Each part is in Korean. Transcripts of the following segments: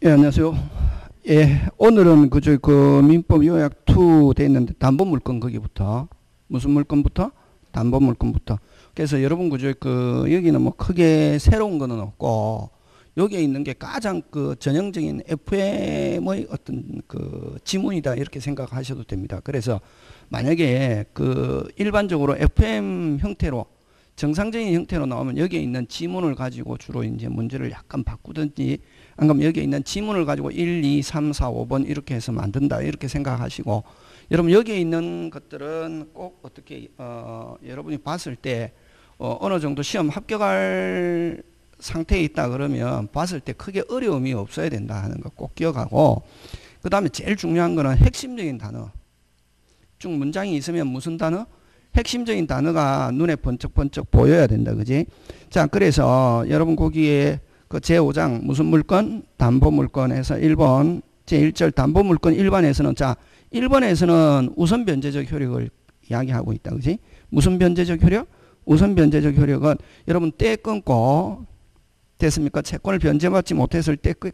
예, 안녕하세요. 예, 오늘은 그 민법 요약 2 돼 있는데 담보물건 거기부터 무슨 물건부터? 담보물건부터. 그래서 여러분 여기는 뭐 크게 새로운 거는 없고 여기에 있는 게 가장 그 전형적인 FM의 어떤 그 지문이다 이렇게 생각하셔도 됩니다. 그래서 만약에 그 일반적으로 FM 형태로 정상적인 형태로 나오면 여기에 있는 지문을 가지고 주로 이제 문제를 약간 바꾸든지 안 그러면 여기에 있는 지문을 가지고 1, 2, 3, 4, 5번 이렇게 해서 만든다 이렇게 생각하시고, 여러분 여기에 있는 것들은 꼭 어떻게 여러분이 봤을 때 어느 정도 시험 합격할 상태에 있다 그러면 봤을 때 크게 어려움이 없어야 된다 하는 거 꼭 기억하고, 그 다음에 제일 중요한 거는 핵심적인 단어. 쭉 문장이 있으면 무슨 단어? 핵심적인 단어가 눈에 번쩍번쩍 보여야 된다. 그지? 자, 그래서 여러분 거기에 그 제5장 무슨 물건? 담보물건에서 1번 제1절 담보물건 1번에서는 자 1번에서는 우선 변제적 효력을 이야기하고 있다. 그지? 무슨 변제적 효력? 우선 변제적 효력은 여러분 때 끊고 됐습니까? 채권을 변제받지 못했을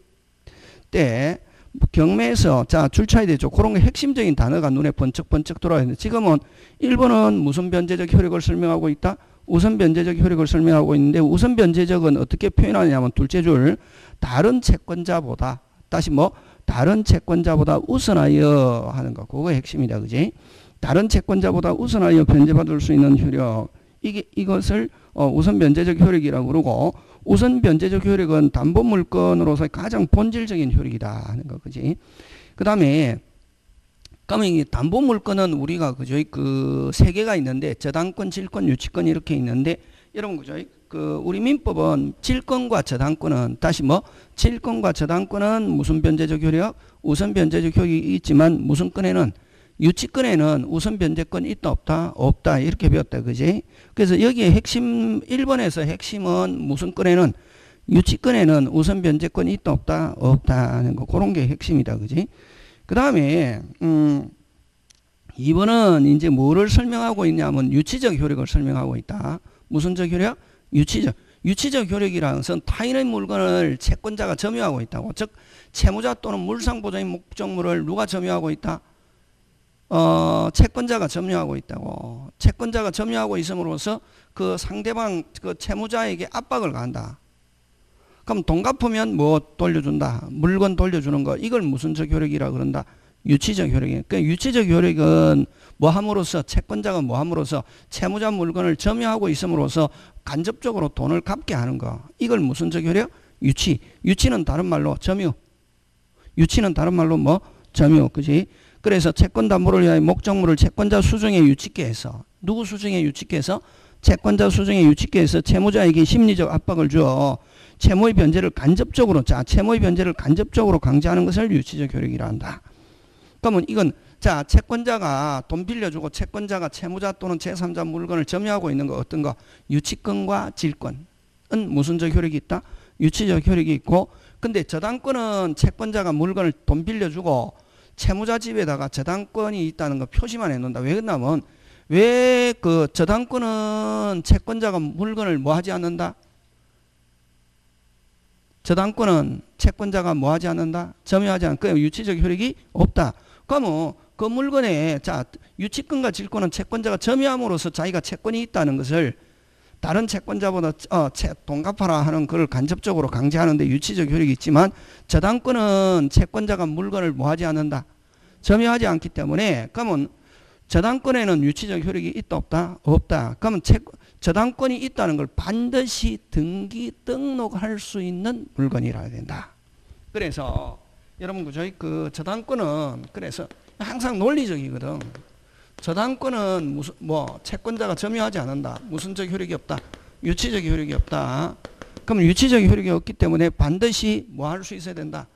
때 경매에서 자 줄차야 되죠. 그런 게 핵심적인 단어가 눈에 번쩍번쩍 들어야 되는데 지금은 1번은 무슨 변제적 효력을 설명하고 있다? 우선 변제적 효력을 설명하고 있는데 우선 변제적은 어떻게 표현하냐면 둘째 줄 다른 채권자보다 다시 다른 채권자보다 우선하여 하는 거 그거 핵심이다. 그지? 다른 채권자보다 우선하여 변제받을 수 있는 효력 이것을 우선 변제적 효력이라고 그러고, 우선 변제적 효력은 담보물건으로서 가장 본질적인 효력이다 하는 거. 그지? 그 다음에 그러면 이 담보물건은 우리가 그죠? 그 세 개가 있는데 저당권, 질권, 유치권 이렇게 있는데 여러분 그죠? 그 우리 민법은 질권과 저당권은 다시 질권과 저당권은 무슨 변제적 효력? 우선 변제적 효력이 있지만 무슨 건에는 유치권에는 우선 변제권이 있다 없다? 없다 이렇게 배웠다. 그지? 그래서 여기에 핵심 1번에서 핵심은 무슨 건에는 유치권에는 우선 변제권이 있다 없다? 없다 하는 거 그런 게 핵심이다. 그지? 그 다음에 2번은 이제 뭐를 설명하고 있냐면 유치적 효력을 설명하고 있다. 무슨적 효력? 유치적 효력이라는 것은 타인의 물건을 채권자가 점유하고 있다고. 즉 채무자 또는 물상보장인 목적물을 누가 점유하고 있다? 채권자가 점유하고 있다고. 채권자가 점유하고 있음으로써 그 상대방 그 채무자에게 압박을 가한다. 그럼 돈 갚으면 뭐 돌려준다. 물건 돌려주는 거. 이걸 무슨적 효력이라 그런다? 유치적 효력이에요. 그러니까 유치적 효력은 뭐 함으로써 채권자가 뭐 함으로써 채무자 물건을 점유하고 있음으로써 간접적으로 돈을 갚게 하는 거. 이걸 무슨적 효력? 유치는 다른 말로 점유. 유치는 다른 말로 점유. 그지? 그래서 채권 담보를 위하여 목적물을 채권자 수중에 유치케 해서 누구 수중에 유치케 해서? 채권자 수중에 유치케 해서 채무자에게 심리적 압박을 주어 채무의 변제를 간접적으로 강제하는 것을 유치적 효력이라 한다. 그러면 이건 자 채권자가 돈 빌려주고 채권자가 채무자 또는 제3자 물건을 점유하고 있는 거 어떤 거? 유치권과 질권은 무슨적 효력이 있다? 유치적 효력이 있고, 근데 저당권은 채권자가 물건을 돈 빌려주고 채무자 집에다가 저당권이 있다는 거 표시만 해놓는다. 왜 그러냐면 왜 그 저당권은 채권자가 물건을 뭐 하지 않는다? 저당권은 채권자가 뭐 하지 않는다? 점유하지 않는다. 그 유치적 효력이 없다. 그러면 그 물건에 자 유치권과 질권은 채권자가 점유함으로써 자기가 채권이 있다는 것을 다른 채권자보다 돈 갚아라 하는 것을 간접적으로 강제하는데 유치적 효력이 있지만 저당권은 채권자가 물건을 뭐 하지 않는다? 점유하지 않기 때문에 그러면 저당권에는 유치적 효력이 있다 없다? 없다. 그러면 저당권이 있다는 걸 반드시 등록할 수 있는 물건이라 해야 된다. 그래서 여러분 그죠? 그 저당권은 그래서 항상 논리적이거든. 저당권은 무슨 채권자가 점유하지 않는다. 무슨적 효력이 없다. 유치적 효력이 없다. 그럼 유치적 효력이 없기 때문에 반드시 뭐 할 수 있어야 된다.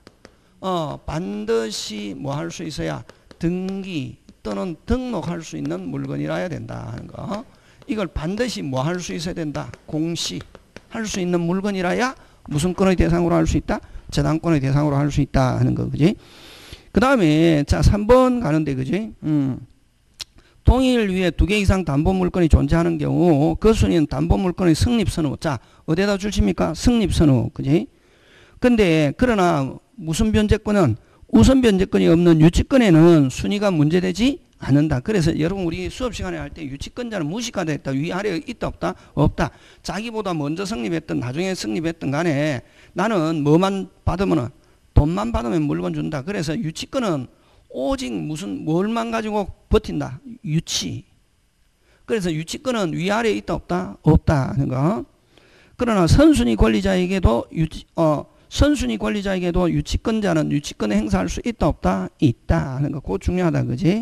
반드시 뭐 할 수 있어야 등기 또는 등록할 수 있는 물건이라 해야 된다 하는 거. 이걸 반드시 뭐 할 수 있어야 된다. 공시할 수 있는 물건이라야 무슨 건의 대상으로 할 수 있다? 저당권의 대상으로 할 수 있다 하는 거. 그지? 그 다음에 자 3번 가는데 그지? 동의를 위해 2개 이상 담보물건이 존재하는 경우 그 순위는 담보물건의 성립선우. 자 어디에다 주십니까? 성립선우. 그지? 근데 그러나 무슨 변제권은 우선 변제권이 없는 유치권에는 순위가 문제되지 않는다. 그래서 여러분 우리 수업 시간에 할 때 유치권자는 무시가 됐다. 위아래에 있다 없다? 없다. 자기보다 먼저 성립했든 나중에 성립했든 간에 나는 뭐만 받으면 돈만 받으면 물건 준다. 그래서 유치권은 오직 무슨 뭘만 가지고 버틴다. 유치. 그래서 유치권은 위아래에 있다 없다? 없다 하는 거. 그러나 선순위 권리자에게도 선순위 권리자에게도 유치권자는 유치권을 행사할 수 있다 없다? 있다 하는 거. 그거 중요하다. 그지?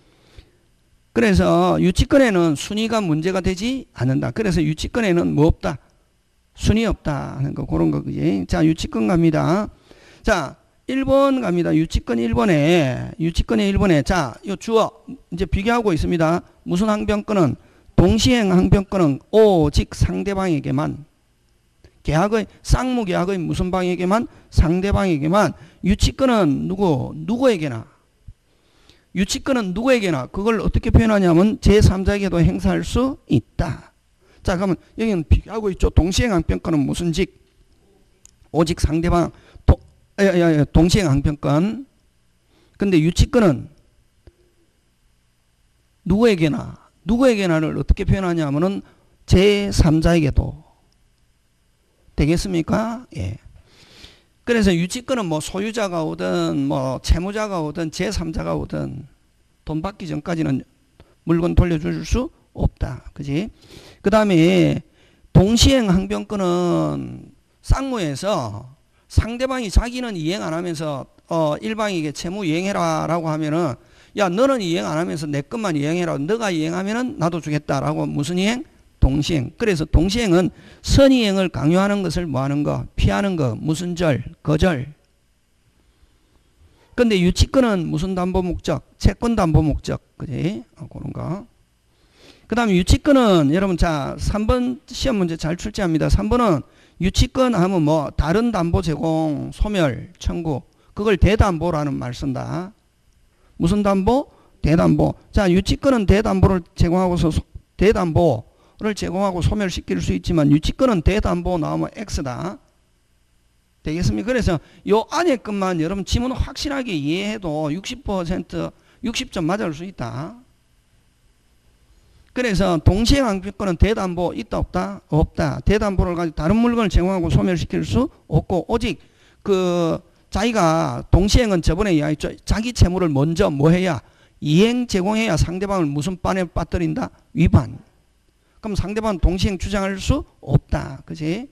그래서 유치권에는 순위가 문제가 되지 않는다. 그래서 유치권에는 뭐 없다? 순위 없다 하는 거. 그런 거. 그지? 자, 유치권 갑니다. 자, 1번 갑니다. 유치권 1번에 자, 요 주어 이제 비교하고 있습니다. 무슨 항변권은 동시행 항변권은 오직 상대방에게만 계약의 쌍무 계약의 무슨 방에게만 상대방에게만 유치권은 누구에게나 유치권은 누구에게나 그걸 어떻게 표현하냐면 제3자에게도 행사할 수 있다. 자, 그러면 여기는 비교하고 있죠. 동시행 항변권은 무슨 직 오직 상대방 동시행 항변권. 근데 유치권은 누구에게나를 어떻게 표현하냐면은 제3자에게도 되겠습니까? 예. 그래서 유치권은 뭐 소유자가 오든 뭐 채무자가 오든 제3자가 오든 돈 받기 전까지는 물건 돌려줄 수 없다. 그지? 그 다음에 동시행 항변권은 쌍무에서 상대방이 자기는 이행 안 하면서 일방에게 채무 이행해라 라고 하면은 야 너는 이행 안 하면서 내 것만 이행해라. 너가 이행하면은 나도 주겠다라고 무슨 이행? 동시행. 그래서 동시행은 선이행을 강요하는 것을 뭐 하는 거? 피하는 거. 무슨 절? 거절. 근데 유치권은 무슨 담보 목적? 채권 담보 목적. 그지? 그런 거. 그 다음에 유치권은 여러분 자 3번 시험 문제 잘 출제합니다. 3번은 유치권 하면 뭐 다른 담보 제공, 소멸, 청구 그걸 대담보라는 말 쓴다. 무슨 담보? 대담보. 자, 유치권은 대담보를 제공하고서 대담보를 제공하고 소멸시킬 수 있지만 유치권은 대담보 나오면 X다. 되겠습니까? 그래서 요 안에 것만 여러분 지문 확실하게 이해해도 60점 맞을 수 있다. 그래서 동시행 항변권은 대담보 있다 없다? 없다. 대담보를 가지고 다른 물건을 제공하고 소멸시킬 수 없고 오직 그 자기가 동시행은 저번에 이야기했죠. 자기 채무를 먼저 뭐 해야 이행 제공해야 상대방을 무슨 반에 빠뜨린다? 위반. 그럼 상대방은 동시행 주장할 수 없다. 그지?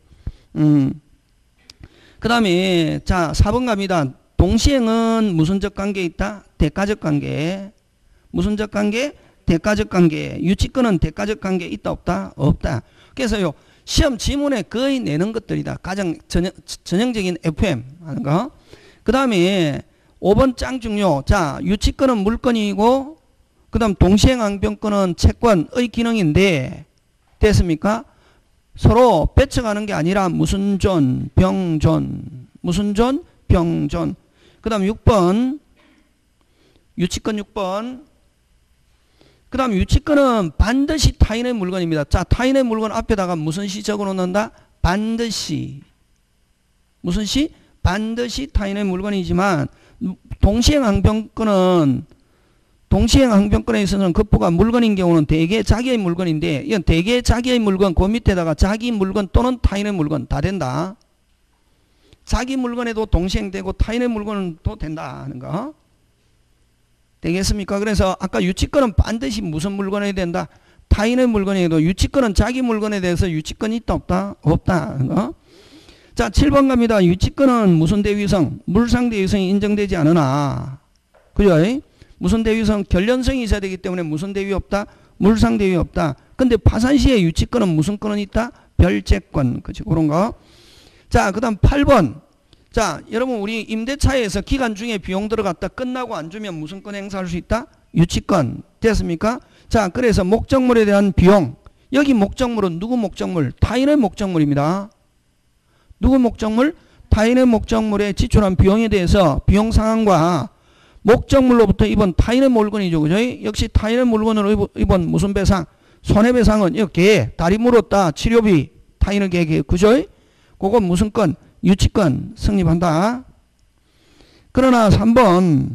그 다음에 자 4번 갑니다. 동시행은 무슨적 관계에 있다? 대가적 관계. 무슨적 관계? 대가적 관계. 유치권은 대가적 관계에 있다 없다? 없다. 그래서요 시험 지문에 거의 내는 것들이다. 가장 전형적인 FM 하는 거. 그 다음에 5번 짱 중요. 자 유치권은 물건이고 그 다음 동시행 항변권은 채권의 기능인데 됐습니까? 서로 뺏어가는 게 아니라 무슨 존, 병존. 무슨 존, 병존. 그 다음 6번 유치권 6번. 그 다음 유치권은 반드시 타인의 물건입니다. 자 타인의 물건 앞에다가 무슨 시 적어 놓는다? 반드시. 무슨 시? 반드시 타인의 물건이지만 동시행 항변권에 있어서는 급부가 물건인 경우는 대개 자기의 물건인데 이건 대개 자기의 물건 그 밑에다가 자기 물건 또는 타인의 물건 다 된다. 자기 물건에도 동시행되고 타인의 물건도 된다 하는 거. 되겠습니까? 그래서 아까 유치권은 반드시 무슨 물건이 된다? 타인의 물건에도 유치권은 자기 물건에 대해서 유치권이 있다 없다? 없다 하는 거. 자 7번 갑니다. 유치권은 무슨 대위성? 물상 대위성이 인정되지 않으나 그죠? 무슨 대위성? 결련성이 있어야 되기 때문에 무슨 대위 없다? 물상 대위 없다. 근데 파산시에 유치권은 무슨 권은 있다? 별채권. 그치? 그런 거. 자, 그 다음 8번. 자, 여러분 우리 임대차에서 기간 중에 비용 들어갔다 끝나고 안 주면 무슨 권 행사할 수 있다? 유치권. 됐습니까? 자, 그래서 목적물에 대한 비용. 여기 목적물은 누구 목적물? 타인의 목적물입니다. 누구 목적물? 타인의 목적물에 지출한 비용에 대해서 비용 상환과 목적물로부터 입은 타인의 물건이죠. 그죠? 역시 타인의 물건으로 입은 무슨 배상? 손해배상은 이렇게 다리 물었다. 치료비 타인에게 그죠? 그건 무슨 건? 유치권 성립한다. 그러나 3번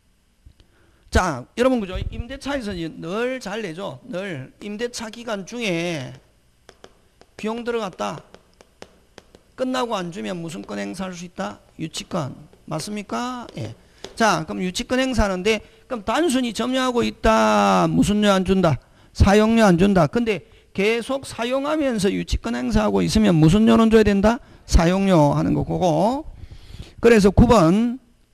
자 여러분 그죠? 임대차에서 늘 잘 내죠. 늘 임대차 기간 중에 비용 들어갔다. 끝나고 안 주면 무슨 권 행사할 수 있다? 유치권. 맞습니까? 예. 자 그럼 유치권 행사하는데 그럼 단순히 점유하고 있다. 무슨료 안 준다? 사용료 안 준다. 근데 계속 사용하면서 유치권 행사하고 있으면 무슨 료는 줘야 된다? 사용료 하는 거 그거. 그래서 9번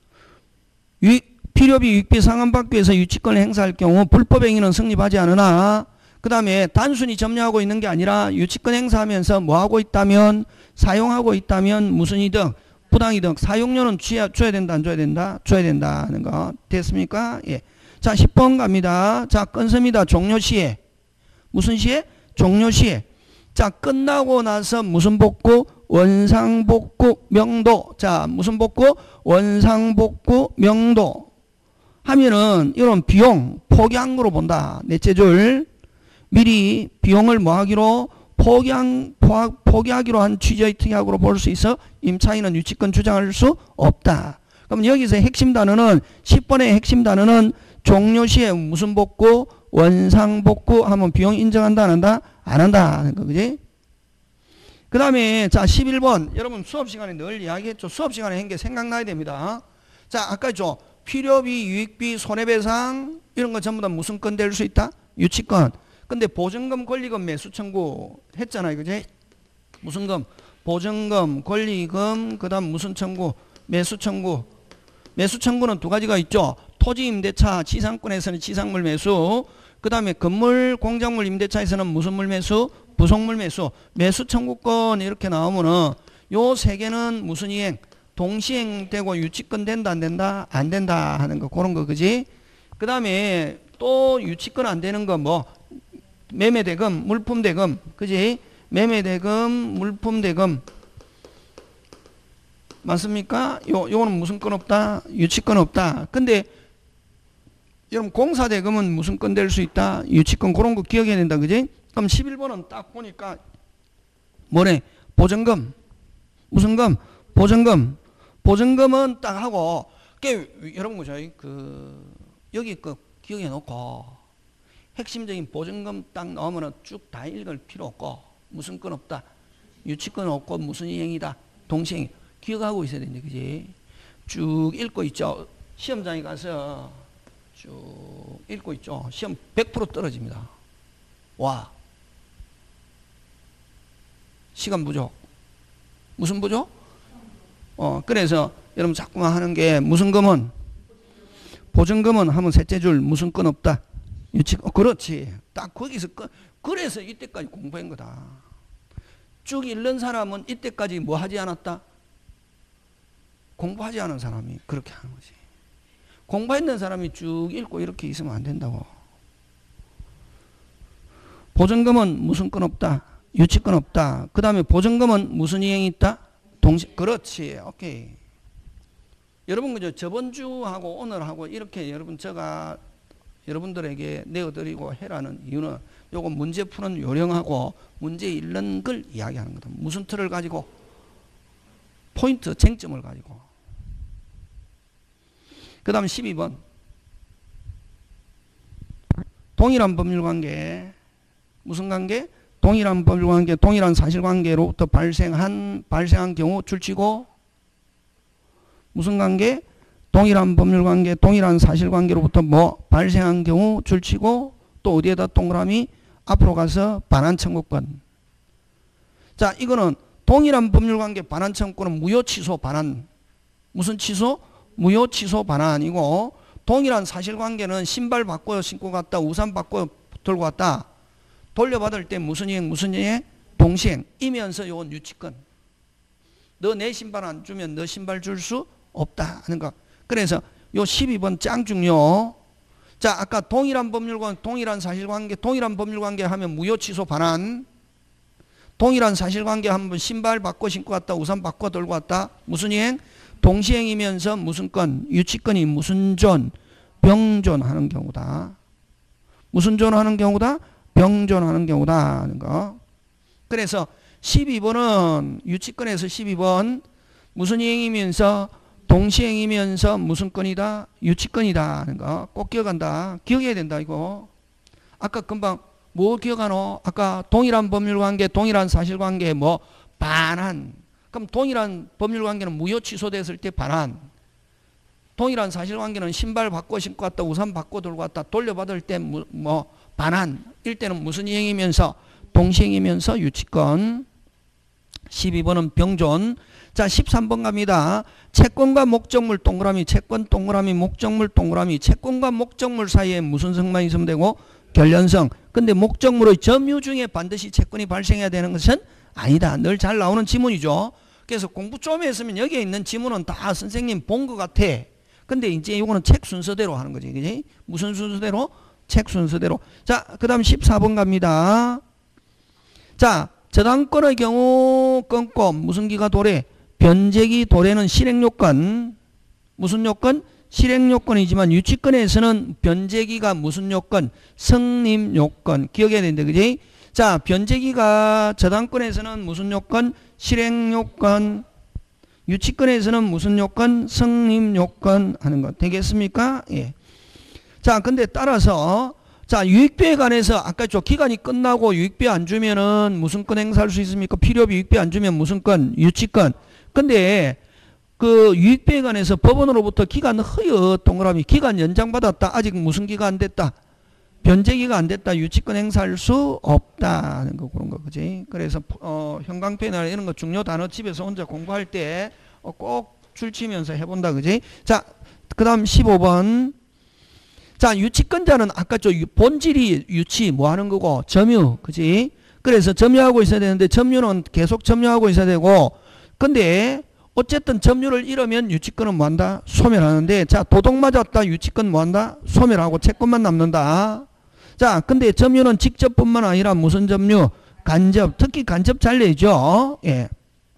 필요비 유익비 상환받기 위해서 유치권을 행사할 경우 불법 행위는 성립하지 않으나 그 다음에 단순히 점유하고 있는 게 아니라 유치권 행사하면서 뭐하고 있다면 사용하고 있다면 무슨 이득? 부당이득. 사용료는 줘야 된다 안 줘야 된다? 줘야 된다 하는 거 됐습니까? 예. 자 10번 갑니다. 자 건섭니다. 종료시에 무슨 시에? 종료시에. 자 끝나고 나서 무슨 복구? 원상복구 명도. 자 무슨 복구? 원상복구 명도 하면은 이런 비용 포기한 거로 본다. 넷째 줄 미리 비용을 뭐 하기로 포기하기로 한 취지의 특약으로 볼 수 있어 임차인은 유치권 주장할 수 없다. 그럼 여기서 핵심 단어는 10번의 핵심 단어는 종료시에 무슨 복구? 원상복구 하면 비용 인정한다 안 한다? 안 한다 하는 거 그지? 그 다음에 자 11번 여러분 수업시간에 늘 이야기했죠. 수업시간에 한 게 생각나야 됩니다. 자 아까 있죠. 필요비 유익비 손해배상 이런 거 전부 다 무슨 건 될 수 있다? 유치권. 근데 보증금 권리금 매수 청구 했잖아요 그지? 무슨 금? 보증금 권리금 그 다음 무슨 청구? 매수 청구. 매수 청구는 두 가지가 있죠. 토지 임대차 지상권에서는 지상물 매수 그 다음에 건물 공작물 임대차에서는 무슨 물 매수? 부속물 매수. 매수 청구권 이렇게 나오면은 요 세 개는 무슨 이행? 동시행되고 유치권 된다 안 된다? 안 된다 하는 거 그런 거 그지? 그 다음에 또 유치권 안 되는 거 뭐 매매대금 물품대금 그지? 매매대금 물품대금 맞습니까? 요거는 무슨 건 없다? 유치권 없다. 근데 여러분 공사대금은 무슨 건 될 수 있다? 유치권 그런 거 기억해야 된다 그지? 그럼 11번은 딱 보니까 뭐래? 보증금 무슨 금? 보증금. 보증금은 딱 하고 여러분 그죠? 여기 기억해 놓고 핵심적인 보증금 딱 넣으면 쭉 다 읽을 필요 없고 무슨 건 없다? 유치권 없고 무슨 이행이다? 동시행. 기억하고 있어야 되는데 그지? 쭉 읽고 있죠. 시험장에 가서 쭉 읽고 있죠. 시험 100% 떨어집니다. 와. 시간 부족. 무슨 부족? 그래서 여러분 자꾸만 하는 게 무슨 금은? 보증금은 하면 셋째 줄 무슨 건 없다. 유치권. 그렇지. 딱 거기서 그래서 이때까지 공부한 거다. 쭉 읽는 사람은 이때까지 뭐 하지 않았다? 공부하지 않은 사람이 그렇게 하는 거지. 공부했는 사람이 쭉 읽고 이렇게 있으면 안 된다고. 보증금은 무슨 건 없다. 유치권 없다. 그 다음에 보증금은 무슨 이행이 있다? 그렇지. 오케이. 여러분 그죠? 저번 주하고 오늘하고 이렇게 제가 여러분들에게 내어드리고 해라는 이유는 요거 문제 푸는 요령하고 문제 읽는 걸 이야기하는 거다. 무슨 틀을 가지고? 포인트, 쟁점을 가지고. 그 다음 12번. 동일한 법률관계. 무슨 관계? 동일한 법률관계, 동일한 사실관계로부터 발생한 경우 줄치고 무슨 관계? 동일한 법률관계, 동일한 사실관계로부터 뭐 발생한 경우 줄치고 또 어디에다 동그라미? 앞으로 가서 반환 청구권. 자, 이거는 동일한 법률관계 반환 청구권은 무효 취소 반환. 무슨 취소? 무효 취소 반환이고 동일한 사실관계는 신발 바꿔 신고 갔다 우산 바꿔 들고 갔다. 돌려받을 때 무슨 이행 무슨 이행? 동시행. 이면서 요건 유치권. 너 내 신발 안 주면 너 신발 줄 수 없다 하는 거. 그래서 요 12번 짱 중요. 자 아까 동일한 법률관계 동일한 사실관계 동일한 법률관계 하면 무효 취소 반환. 동일한 사실관계 하면 신발 바꿔 신고 갔다 우산 바꿔 들고 갔다. 무슨 이행? 동시행이면서 무슨 건? 유치권이 무슨 존? 병존하는 경우다. 무슨 존하는 경우다? 병존하는 경우다 하는 거. 그래서 12번은 유치권에서 12번 무슨 이행이면서 동시행이면서 무슨 건이다? 유치건이다 하는 거 꼭 기억한다. 기억해야 된다 이거. 아까 금방 뭐 기억하노? 아까 동일한 법률관계, 동일한 사실관계 뭐 반환. 그럼 동일한 법률관계는 무효 취소됐을 때 반환. 동일한 사실관계는 신발 바꿔 신고 왔다, 우산 바꿔 들고 왔다, 돌려받을 때 뭐 반환. 일때는 무슨 이행이면서 동시행이면서 유치건. 12번은 병존. 자, 13번 갑니다. 채권과 목적물 동그라미, 채권 동그라미, 목적물 동그라미. 채권과 목적물 사이에 무슨 성만 있으면 되고? 결련성. 근데 목적물의 점유 중에 반드시 채권이 발생해야 되는 것은 아니다. 늘 잘 나오는 지문이죠. 그래서 공부 좀 했으면 여기에 있는 지문은 다 선생님 본 것 같아. 근데 이제 이거는 책 순서대로 하는 거지. 그지? 무슨 순서대로? 책 순서대로. 자, 그 다음 14번 갑니다. 자, 저당권의 경우 끊고 무슨 기가 도래? 변제기 도래는 실행요건. 무슨 요건? 실행요건이지만 유치권에서는 변제기가 무슨 요건? 성립요건. 기억해야 되는데, 그지? 자, 변제기가 저당권에서는 무슨 요건? 실행요건. 유치권에서는 무슨 요건? 성립요건 하는 것. 되겠습니까? 예. 자, 근데 따라서 자, 유익비에 관해서 아까 저 기간이 끝나고 유익비 안 주면은 무슨 건 행사할 수 있습니까? 필요비 유익비 안 주면 무슨 건? 유치권. 근데 그 유익비에 관해서 법원으로부터 기간 허여 동그라미 기간 연장받았다. 아직 무슨 기가 안 됐다. 변제기가 안 됐다. 유치권 행사할 수 없다 하는 거 그런 거 그지? 그래서 형광펜이나 이런 거 중요 단어 집에서 혼자 공부할 때 꼭 줄치면서 해본다 그지? 자, 그다음 15번. 자, 유치권자는 아까 저 본질이 유치 뭐 하는 거고 점유 그지? 그래서 점유하고 있어야 되는데 점유는 계속 점유하고 있어야 되고 근데 어쨌든 점유를 잃으면 유치권은 뭐한다? 소멸하는데 자, 도둑 맞았다. 유치권 뭐한다? 소멸하고 채권만 남는다. 자, 근데 점유는 직접뿐만 아니라 무슨 점유? 간접. 특히 간접 잘 내죠. 예.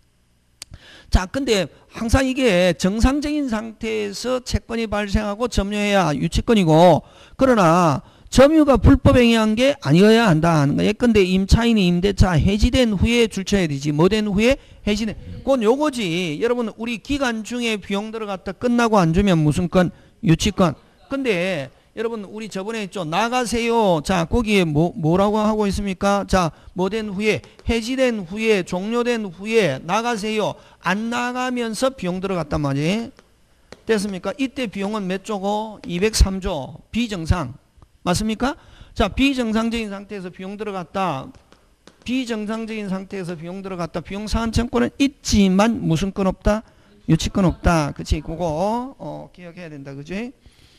자, 근데 항상 이게 정상적인 상태에서 채권이 발생하고 점유해야 유치권이고 그러나 점유가 불법행위한 게 아니어야 한다 하는 거예요. 예컨대 임차인이 임대차 해지된 후에 줄쳐야 되지. 뭐 된 후에? 해지된. 그건 요거지. 여러분 우리 기간 중에 비용 들어갔다 끝나고 안 주면 무슨 건? 유치권. 근데 여러분 우리 저번에 했죠. 나가세요. 자, 거기에 뭐라고 하고 있습니까? 자, 뭐 된 후에? 해지된 후에, 종료된 후에 나가세요. 안 나가면서 비용 들어갔단 말이에요. 됐습니까? 이때 비용은 몇 조고? 203조. 비정상. 맞습니까? 자, 비정상적인 상태에서 비용 들어갔다. 비정상적인 상태에서 비용 들어갔다. 비용 상환 청구는 있지만 무슨 건 없다? 유치권 없다. 그치? 그거 기억해야 된다. 그치?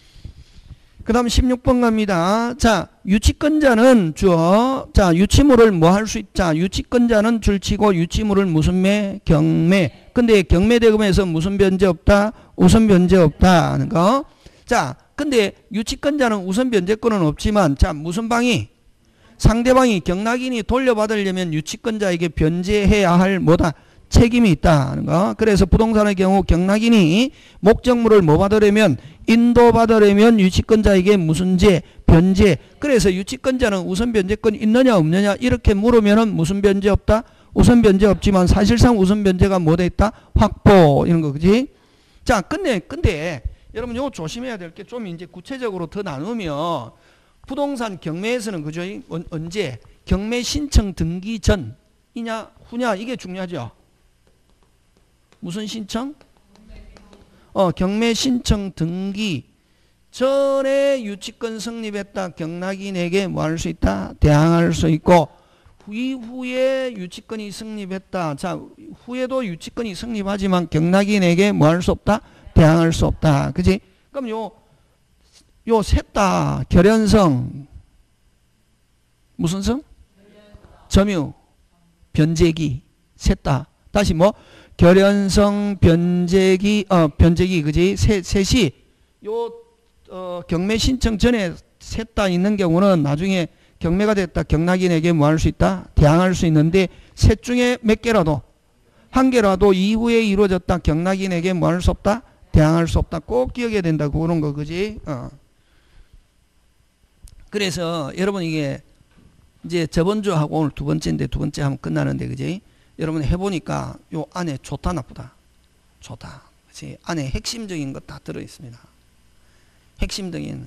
그 다음 16번 갑니다. 자, 유치권자는 자, 유치물을 뭐 할 수 있자? 유치권자는 줄치고 유치물을 무슨 매? 경매. 근데 경매 대금에서 무슨 변제 없다? 우선 변제 없다 하는 거. 자, 근데 유치권자는 우선 변제권은 없지만 자, 무슨 방이? 상대방이 경락인이 돌려받으려면 유치권자에게 변제해야 할 뭐다? 책임이 있다 하는 거. 그래서 부동산의 경우 경락인이 목적물을 뭐 받으려면 인도받으려면 유치권자에게 무슨 제? 변제. 그래서 유치권자는 우선 변제권 있느냐 없느냐 이렇게 물으면은 무슨 변제 없다? 우선 변제 없지만 사실상 우선 변제가 뭐 돼 있다? 확보 이런 거 그지? 자, 근데 여러분 요거 조심해야 될 게 좀 이제 구체적으로 더 나누면 부동산 경매에서는 그죠? 언제? 경매 신청 등기 전이냐 후냐 이게 중요하죠. 무슨 신청? 경매 신청 등기 전에 유치권 성립했다. 경락인에게 뭐 할 수 있다? 대항할 수 있고 이후에 유치권이 성립했다. 자, 후에도 유치권이 성립하지만 경락인에게 뭐 할 수 없다? 대항할 수 없다. 그지? 그럼 요 셋 다 결연성 무슨 성? 점유 변제기 셋 다. 다시 뭐? 결연성 변제기 변제기 그지? 셋이 요 경매 신청 전에 셋 다 있는 경우는 나중에 경매가 됐다. 경락인에게 뭐 할 수 있다? 대항할 수 있는데 셋 중에 몇 개라도 한 개라도 이후에 이루어졌다. 경락인에게 뭐 할 수 없다? 대항할 수 없다. 꼭 기억해야 된다. 그런 거 그지? 그래서 여러분 이게 이제 저번 주하고 오늘 두 번째인데 두 번째 하면 끝나는데 그지? 여러분 해보니까 요 안에 좋다 나쁘다? 좋다. 그치? 안에 핵심적인 것 다 들어있습니다. 핵심적인.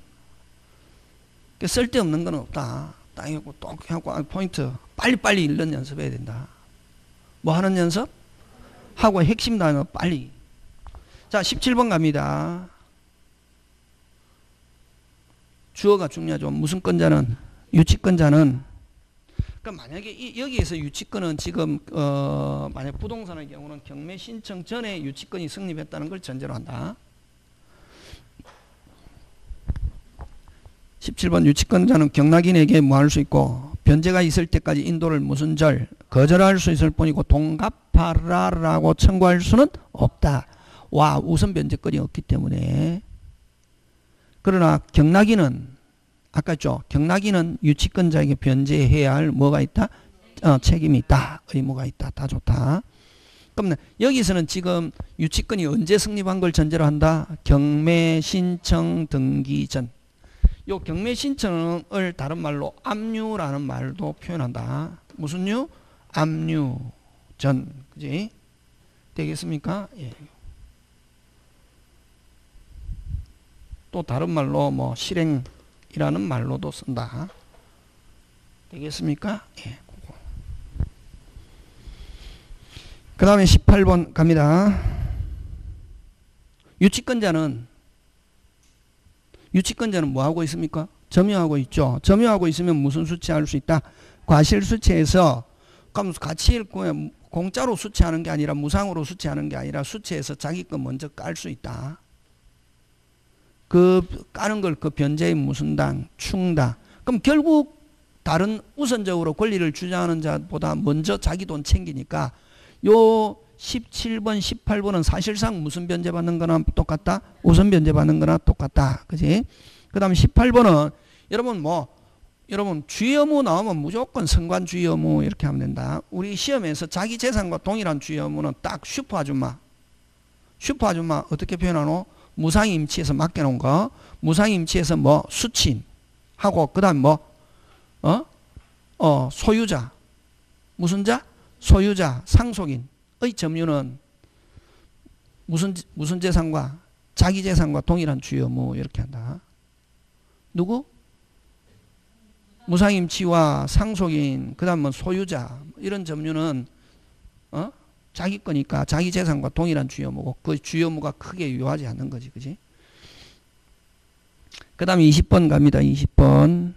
쓸데없는 건 없다. 딱 해갖고 또 해갖고 포인트. 빨리빨리 읽는 연습해야 된다. 뭐 하는 연습? 하고 핵심 단어 빨리. 자, 17번 갑니다. 주어가 중요하죠. 무슨 건자는? 유치건자는. 그러니까 만약에 여기에서 유치건은 지금 만약 부동산의 경우는 경매 신청 전에 유치건이 성립했다는 걸 전제로 한다. 17번 유치건자는 경락인에게 뭐 할 수 있고 변제가 있을 때까지 인도를 무슨 절 거절할 수 있을 뿐이고 동갑하라라고 청구할 수는 없다. 와, 우선 변제권이 없기 때문에. 그러나 경락인은 아까 했죠. 경락인은 유치권자에게 변제해야 할 뭐가 있다? 책임이 있다. 의무가 있다. 다 좋다. 그럼 여기서는 지금 유치권이 언제 성립한 걸 전제로 한다? 경매 신청 등기 전. 요 경매 신청을 다른 말로 압류라는 말도 표현한다. 무슨 유? 압류 전. 그지? 되겠습니까? 예. 또 다른 말로 뭐 실행이라는 말로도 쓴다. 되겠습니까? 예. 그 다음에 18번 갑니다. 유치권자는 뭐 하고 있습니까? 점유하고 있죠. 점유하고 있으면 무슨 수취할 수 있다? 과실수취해서 그럼 같이 공짜로 수취하는 게 아니라 무상으로 수취하는 게 아니라 수취해서 자기 거 먼저 깔 수 있다. 그 까는 걸 그 변제의 무슨 당, 충당. 그럼 결국 다른 우선적으로 권리를 주장하는 자보다 먼저 자기 돈 챙기니까 요 17번, 18번은 사실상 무슨 변제 받는 거나 똑같다? 우선 변제 받는 거나 똑같다. 그지? 그 다음에 18번은 여러분 주의 의무 나오면 무조건 선관 주의 의무 이렇게 하면 된다. 우리 시험에서 자기 재산과 동일한 주의 의무는 딱 슈퍼 아줌마. 슈퍼 아줌마 어떻게 표현하노? 무상임치에서 맡겨놓은 거. 무상임치에서 뭐 수취인 하고 그 다음 뭐 소유자. 무슨 자? 소유자, 상속인의 점유는 무슨 재산과 자기 재산과 동일한 주의 의무 이렇게 한다. 누구? 무상임치와 상속인, 그 다음 소유자 이런 점유는 자기 거니까 자기 재산과 동일한 주의 의무고 그 주의 의무가 크게 유효하지 않는 거지, 그지? 그 다음에 20번 갑니다. 20번.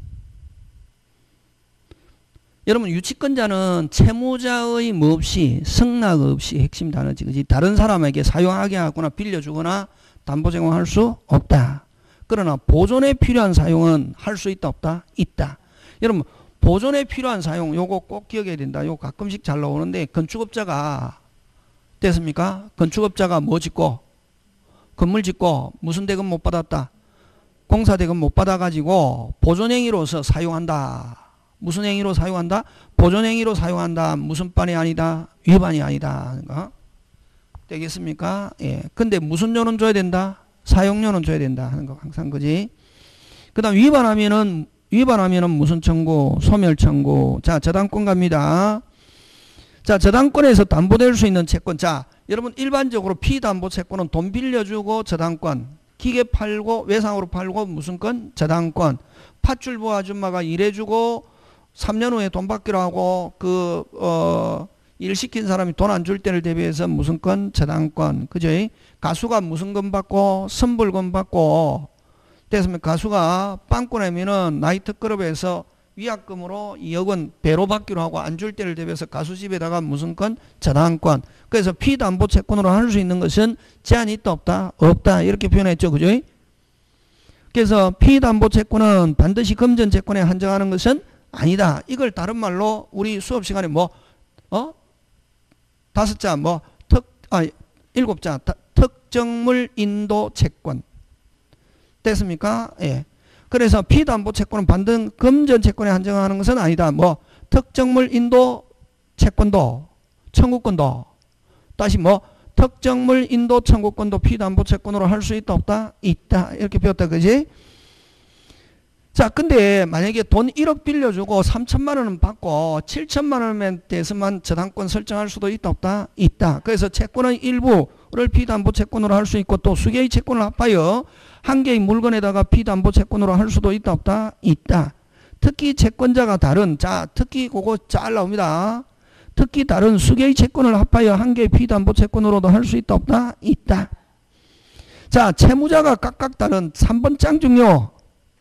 여러분 유치권자는 채무자의 뭐 없이 승낙 없이 핵심 단어지, 그지? 다른 사람에게 사용하게 하거나 빌려주거나 담보 제공할 수 없다. 그러나 보존에 필요한 사용은 할 수 있다 없다? 있다. 여러분 보존에 필요한 사용 요거 꼭 기억해야 된다. 요거 가끔씩 잘 나오는데 건축업자가 됐습니까? 건축업자가 뭐 짓고 건물 짓고 무슨 대금 못 받았다? 공사 대금 못 받아가지고 보존행위로서 사용한다. 무슨 행위로 사용한다? 보존행위로 사용한다. 무슨 반이 아니다? 위반이 아니다. 하는 거. 되겠습니까? 예. 근데 무슨 료는 줘야 된다? 사용료는 줘야 된다. 하는 거 항상, 그지? 그 다음 위반하면은 무슨 청구? 소멸 청구. 자, 저당권 갑니다. 자, 저당권에서 담보될 수 있는 채권. 자, 여러분 일반적으로 피담보 채권은 돈 빌려주고 저당권. 기계 팔고 외상으로 팔고 무슨 건? 저당권. 팥줄부 아줌마가 일해주고 3년 후에 돈 받기로 하고 일 시킨 사람이 돈 안 줄 때를 대비해서 무슨 건? 저당권. 그죠? 가수가 무슨 건 받고 선불금 받고 됐으면 가수가 빵꾸 내면은 나이트클럽에서 위약금으로 2억 원 배로 받기로 하고 안 줄 때를 대비해서 가수 집에다가 무슨 건? 저당권. 그래서 피담보 채권으로 할 수 있는 것은 제한이 있다 없다? 없다. 이렇게 표현했죠. 그죠? 그래서 피담보 채권은 반드시 금전 채권에 한정하는 것은 아니다. 이걸 다른 말로 우리 수업 시간에 일곱 자 특정물 인도 채권 됐습니까? 예. 그래서 피담보 채권은 반드시 금전 채권에 한정하는 것은 아니다. 특정물 인도 채권도 청구권도 다시 특정물 인도 청구권도 피담보 채권으로 할 수 있다 없다? 있다. 이렇게 배웠다. 그지? 자, 근데 만약에 돈 1억 빌려주고 3천만 원은 받고 7천만 원에 대해서만 저당권 설정할 수도 있다 없다? 있다. 그래서 채권의 일부를 피담보 채권으로 할 수 있고 또 수개의 채권을 합하여 한 개의 물건에다가 피담보 채권으로 할 수도 있다 없다? 있다. 특히 채권자가 다른, 자, 특히 그거 잘 나옵니다. 특히 다른 수개의 채권을 합하여 한 개의 피담보 채권으로도 할 수 있다 없다? 있다. 자, 채무자가 각각 다른 3번 장 중요.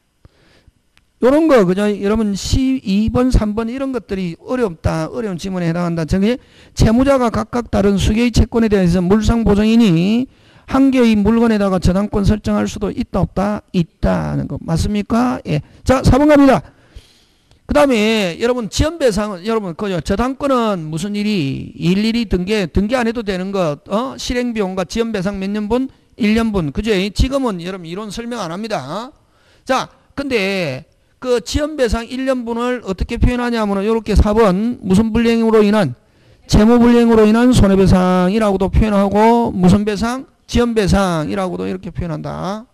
요런 거, 그죠? 여러분, 2번, 3번 이런 것들이 어렵다. 어려운 지문에 해당한다. 저기, 채무자가 각각 다른 수개의 채권에 대해서 물상보증인이 한 개의 물건에다가 저당권 설정할 수도 있다, 없다? 있다는 거. 맞습니까? 예. 자, 4번 갑니다. 그 다음에, 여러분, 지연배상은, 여러분, 그죠? 저당권은 무슨 일이, 일일이 등기 안 해도 되는 것, 실행비용과 지연배상 몇 년분? 1년분. 그죠? 지금은 여러분, 이론 설명 안 합니다. 자, 근데, 그 지연배상 1년분을 어떻게 표현하냐 하면 이렇게 4번 무슨 불이행으로 인한 채무불이행으로 인한 손해배상이라고도 표현하고 무슨 배상? 지연배상이라고도 이렇게 표현한다.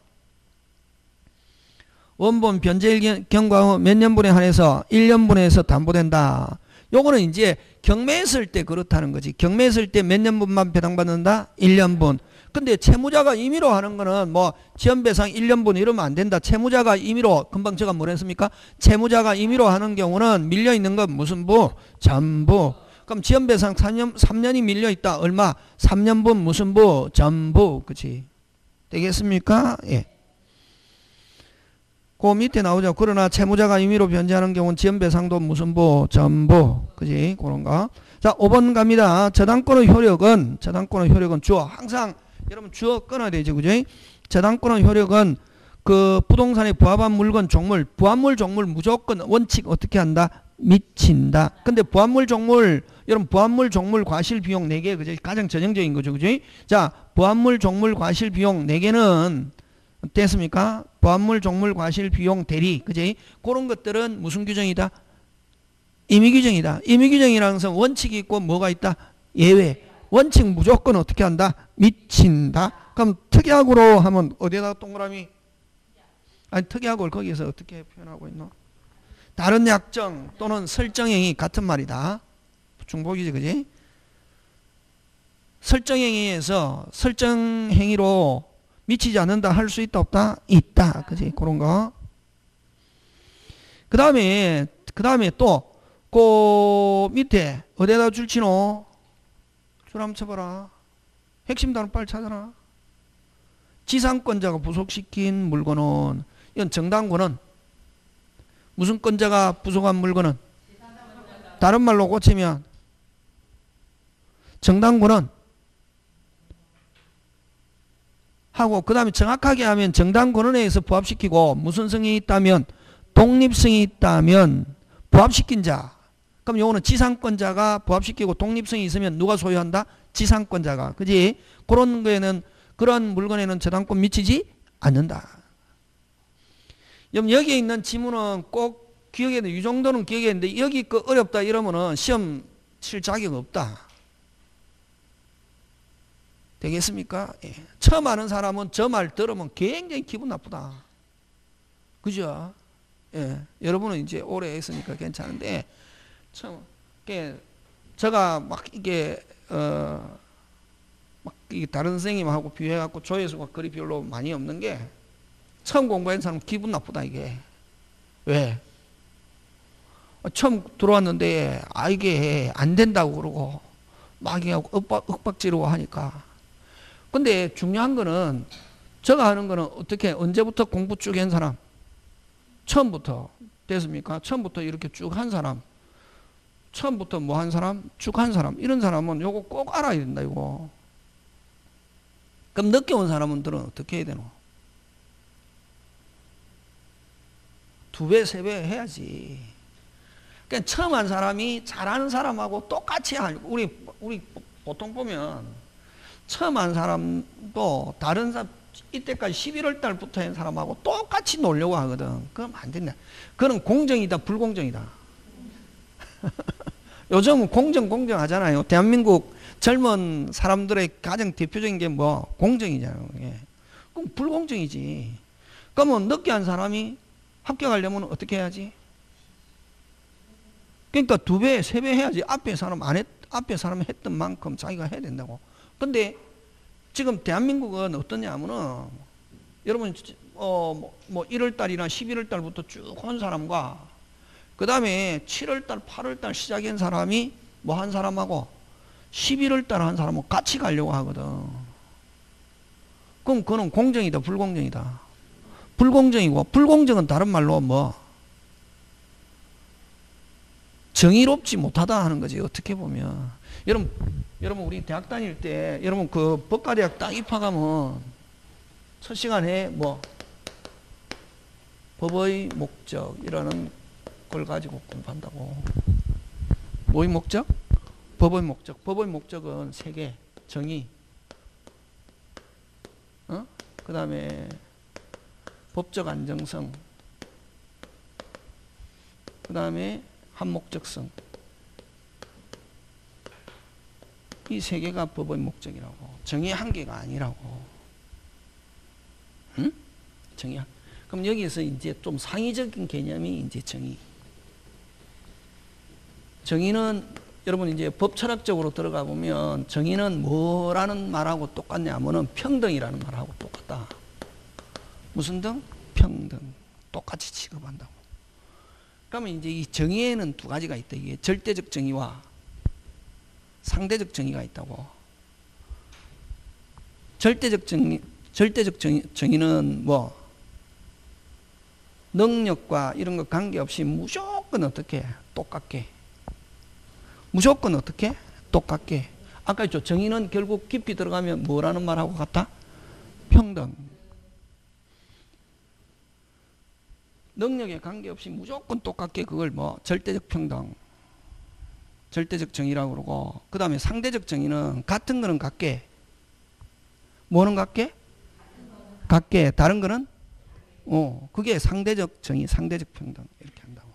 원본 변제일 경과 몇 년분에 한해서 1년분에서 담보된다. 요거는 이제 경매했을 때 그렇다는 거지. 경매했을 때 몇 년분만 배당받는다? 1년분. 근데 채무자가 임의로 하는 거는 뭐 지연배상 1년분 이러면 안 된다. 채무자가 임의로, 금방 제가 뭘 했습니까? 채무자가 임의로 하는 경우는 밀려있는 건 무슨 부? 전부. 그럼 지연배상 3년이 밀려있다. 얼마? 3년분 무슨 부? 전부. 그치? 되겠습니까? 예. 그 밑에 나오죠. 그러나 채무자가 임의로 변제하는 경우는 지연배상도 무슨 부? 전부. 그지? 그런 거. 자, 5번 갑니다. 저당권의 효력은 주어. 항상 여러분 주어 끊어야 되죠. 그죠? 저당권의 효력은 그 부동산에 부합한 물건 종물, 부합물 종물 무조건 원칙 어떻게 한다? 미친다. 근데 부합물 종물, 여러분 부합물 종물 과실 비용 4개, 그죠? 가장 전형적인 거죠. 그죠? 자, 부합물 종물 과실 비용 4개는 됐습니까? 부합물 종물 과실 비용 대리, 그지? 그런 것들은 무슨 규정이다? 임의규정이다. 임의규정이라는 것은 원칙이 있고 뭐가 있다? 예외. 원칙 무조건 어떻게 한다? 미친다. 그럼 특약으로 하면 어디에다가 동그라미? 아니 특약을 거기에서 어떻게 표현하고 있노? 다른 약정 또는 설정행위 같은 말이다. 중복이지, 그지? 설정행위에서 설정행위로 미치지 않는다 할 수 있다 없다? 있다. 그지? 그런 거. 그 다음에 또 그 밑에 어디에다 줄치노? 줄 한번 쳐봐라. 핵심 단어 빨리 찾아라. 지상권자가 부속시킨 물건은, 이건 정당권은 무슨 권자가 부속한 물건은? 다른 말로 고치면 정당권은 하고, 그 다음에 정확하게 하면 정당권원에 의해서 부합시키고 무슨 성이 있다면? 독립성이 있다면 부합시킨 자. 그럼 요거는 지상권자가 부합시키고 독립성이 있으면 누가 소유한다? 지상권자가. 그지? 그런 거에는, 그런 물건에는 저당권 미치지 않는다. 여기에 있는 지문은 꼭 기억해야 돼. 이 정도는 기억해야 되는데 여기 거 어렵다 이러면은 시험 칠 자격 없다. 되겠습니까? 예. 처음 하는 사람은 저 말 들으면 굉장히 기분 나쁘다. 그죠? 예. 여러분은 이제 오래 했으니까 괜찮은데, 처음, 제가 막 이게, 막 이게 다른 선생님하고 비교해갖고 조회수가 그리 별로 많이 없는 게, 처음 공부한 사람 기분 나쁘다, 이게. 왜? 처음 들어왔는데, 이게 안 된다고 그러고, 막 이게 윽박지르고 하니까. 근데 중요한 거는, 제가 하는 거는 어떻게, 언제부터 공부 쭉 한 사람? 처음부터. 됐습니까? 처음부터 이렇게 쭉 한 사람. 처음부터 뭐 한 사람? 쭉 한 사람. 이런 사람은 요거 꼭 알아야 된다, 이거. 그럼 늦게 온 사람들은 어떻게 해야 되노? 2배, 3배 해야지. 그러니까 처음 한 사람이 잘하는 사람하고 똑같이 우리 보통 보면 처음 한 사람도 다른 사람, 이때까지 11월 달부터 한 사람하고 똑같이 놀려고 하거든. 그럼 안 된다. 그건 공정이다, 불공정이다. 요즘은 공정 하잖아요. 대한민국 젊은 사람들의 가장 대표적인 게 뭐? 공정이잖아요. 예. 그럼 불공정이지. 그러면 늦게 한 사람이 합격하려면 어떻게 해야지? 그러니까 2배, 3배 해야지. 앞에 사람이 했던 만큼 자기가 해야 된다고. 근데 지금 대한민국은 어떠냐면은 여러분 뭐 1월달이나 11월달부터 쭉 한 사람과 그 다음에 7월달, 8월달 시작한 사람이 뭐 한 사람하고 11월달 한 사람하고 같이 가려고 하거든. 그럼 그거는 공정이다, 불공정이다? 불공정이고, 불공정은 다른 말로 뭐 정의롭지 못하다 하는 거지. 어떻게 보면 여러분 우리 대학 다닐 때 여러분 그 법과대학 딱 입학하면 첫 시간에 뭐 법의 목적이라는 걸 가지고 공부한다고. 뭐의 목적? 법의 목적. 법의 목적은 3개. 정의, 그 다음에 법적 안정성, 그 다음에 한목적성. 이 3개가 법의 목적이라고. 정의 한계가 아니라고. 응? 정의. 그럼 여기에서 이제 좀 상위적인 개념이 이제 정의. 정의는 여러분 이제 법 철학적으로 들어가 보면 정의는 뭐라는 말하고 똑같냐면은 평등이라는 말하고 똑같다. 무슨 등? 평등. 똑같이 취급한다고. 그러면 이제 이 정의에는 2가지가 있다. 이게 절대적 정의와 상대적 정의가 있다고. 절대적 정의는 뭐 능력과 이런 거 관계없이 무조건 어떻게? 똑같게. 무조건 어떻게? 똑같게. 아까 했죠. 정의는 결국 깊이 들어가면 뭐라는 말하고 같다? 평등. 능력에 관계없이 무조건 똑같게 그걸 뭐 절대적 평등, 절대적 정의라고 그러고, 그 다음에 상대적 정의는 같은 거는 같게, 뭐는 같게? 같게. 다른 거는? 그게 상대적 정의, 상대적 평등 이렇게 한다고.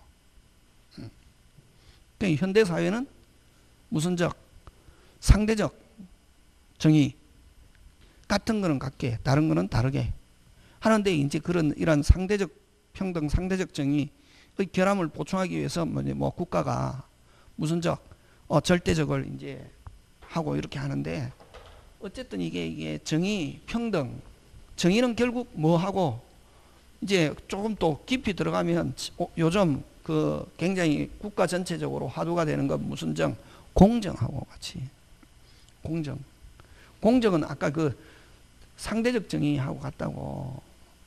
그러니까 현대 사회는 무슨적? 상대적 정의. 같은 거는 같게, 다른 거는 다르게 하는데 이제 이런 상대적 평등, 상대적 정의의 결함을 보충하기 위해서 뭐 국가가 무슨적? 절대적을 이제 하고 이렇게 하는데 어쨌든 이게 정의, 평등, 정의는 결국 뭐 하고 이제 조금 또 깊이 들어가면 요즘 그 굉장히 국가 전체적으로 화두가 되는 건 무슨 정? 공정하고 같이. 공정. 공정은 아까 그 상대적 정의하고 같다고.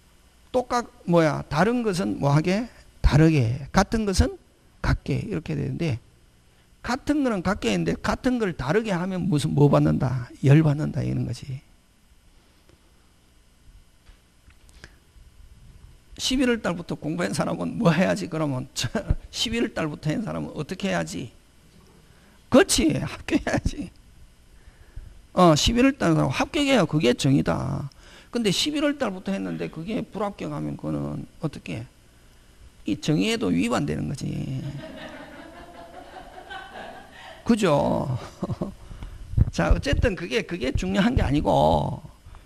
다른 것은 뭐하게? 다르게. 같은 것은 같게. 이렇게 되는데 같은 거는 같게 했는데 같은 걸 다르게 하면 뭐 받는다? 열 받는다 이런 거지. 11월 달부터 공부한 사람은 뭐 해야지? 그러면 11월 달부터 한 사람은 어떻게 해야지? 그렇지. 합격해야지. 11월 달 합격해야 그게 정의다. 근데 11월 달부터 했는데 그게 불합격하면 그거는 어떻게? 이 정의에도 위반되는 거지. 그죠? 자, 어쨌든 그게 중요한 게 아니고,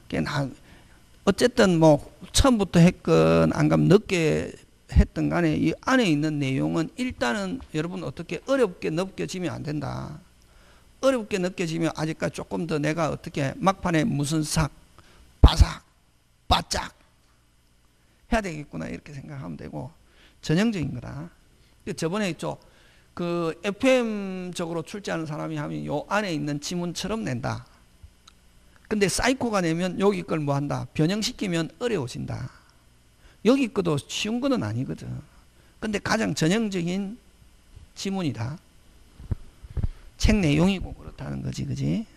어쨌든 뭐 처음부터 했건 안 가면 늦게 했던 간에 이 안에 있는 내용은 일단은 여러분 어떻게 어렵게 느껴지면 안 된다. 어렵게 느껴지면 아직까지 조금 더 내가 어떻게 막판에 무슨 삭, 바삭, 바짝 해야 되겠구나 이렇게 생각하면 되고 전형적인 거다. 저번에 있죠. 그 FM적으로 출제하는 사람이 하면 요 안에 있는 지문처럼 낸다. 근데 사이코가 내면 여기 걸 뭐 한다? 변형시키면 어려워진다. 여기 것도 쉬운 거는 아니거든. 근데 가장 전형적인 지문이다. 책 내용이고 그렇다는 거지, 그지?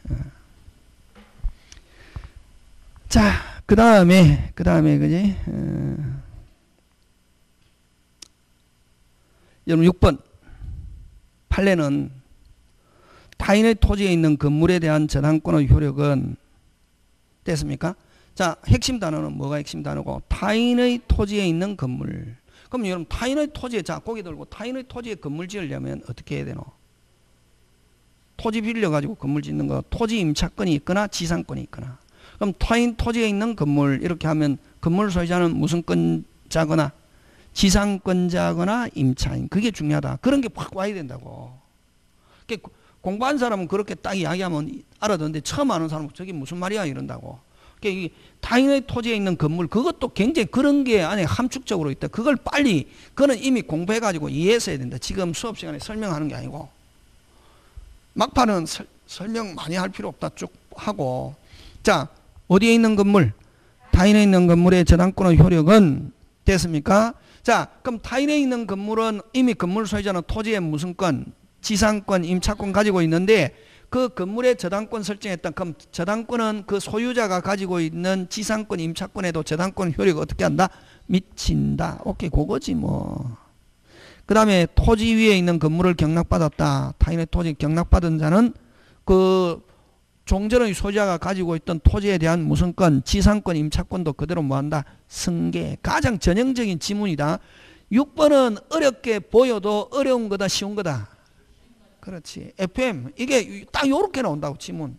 자, 그 다음에, 그지? 여러분, 6번. 판례는 타인의 토지에 있는 건물에 대한 저당권의 효력은 됐습니까? 자, 핵심 단어는 뭐가 핵심 단어고? 타인의 토지에 있는 건물. 그럼 여러분, 타인의 토지에, 자, 고개 들고 타인의 토지에 건물 지으려면 어떻게 해야 되노? 토지 빌려가지고 건물 짓는 거, 토지 임차권이 있거나 지상권이 있거나. 그럼 타인 토지에 있는 건물, 이렇게 하면 건물 소유자는 무슨 권자거나 지상권자거나 임차인. 그게 중요하다. 그런 게 확 와야 된다고. 공부한 사람은 그렇게 딱 이야기하면 알아듣는데 처음 아는 사람은 저게 무슨 말이야 이런다고. 이 타인의 토지에 있는 건물 그것도 굉장히 그런 게 안에 함축적으로 있다. 그걸 빨리 그거는 이미 공부해가지고 이해했어야 된다. 지금 수업 시간에 설명하는 게 아니고 막판은 설명 많이 할 필요 없다. 쭉 하고. 자, 어디에 있는 건물? 타인에 있는 건물의 저당권의 효력은 됐습니까? 자, 그럼 타인에 있는 건물은 이미 건물 소유자는 토지의 무슨 권? 지상권, 임차권 가지고 있는데 그 건물의 저당권 설정했다. 그럼 저당권은 그 소유자가 가지고 있는 지상권, 임차권에도 저당권 효력이 어떻게 한다? 미친다. 오케이, 그거지 뭐. 그 다음에 토지 위에 있는 건물을 경락받았다. 타인의 토지 경락받은 자는 그 종전의 소유자가 가지고 있던 토지에 대한 무슨 권, 지상권, 임차권도 그대로 뭐한다? 승계. 가장 전형적인 지문이다. 6번은 어렵게 보여도 어려운 거다, 쉬운 거다. 그렇지. FM. 이게 딱 요렇게 나온다고, 지문.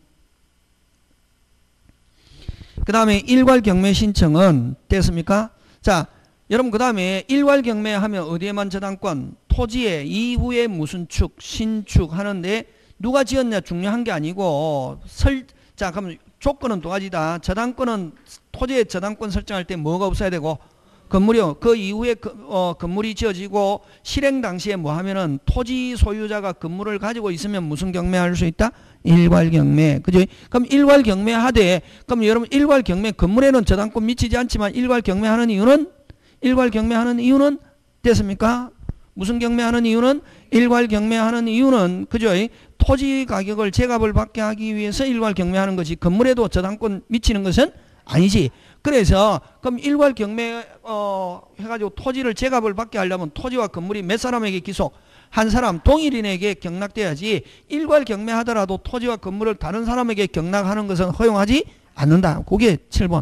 그 다음에 일괄 경매 신청은 됐습니까? 자, 여러분 그 다음에 일괄 경매 하면 어디에만 저당권? 토지에 이후에 무슨 축, 신축 하는데 누가 지었냐 중요한 게 아니고 자, 그럼 조건은 두 가지다. 저당권은 토지의 저당권 설정할 때 뭐가 없어야 되고 건물이요. 그 이후에 건물이 지어지고 실행 당시에 뭐 하면은 토지 소유자가 건물을 가지고 있으면 무슨 경매할 수 있다? 일괄 경매. 그죠? 그럼 일괄 경매 하되 그럼 여러분 일괄 경매 건물에는 저당권 미치지 않지만 일괄 경매하는 이유는 됐습니까? 무슨 경매하는 이유는 일괄 경매하는 이유는 그죠? 토지 가격을 제값을 받게 하기 위해서 일괄 경매하는 것이 건물에도 저당권 미치는 것은 아니지. 그래서 그럼 일괄 경매 해가지고 토지를 제값을 받게 하려면 토지와 건물이 몇 사람에게 기속? 한 사람 동일인에게 경락돼야지. 일괄 경매하더라도 토지와 건물을 다른 사람에게 경락하는 것은 허용하지 않는다. 그게 7번.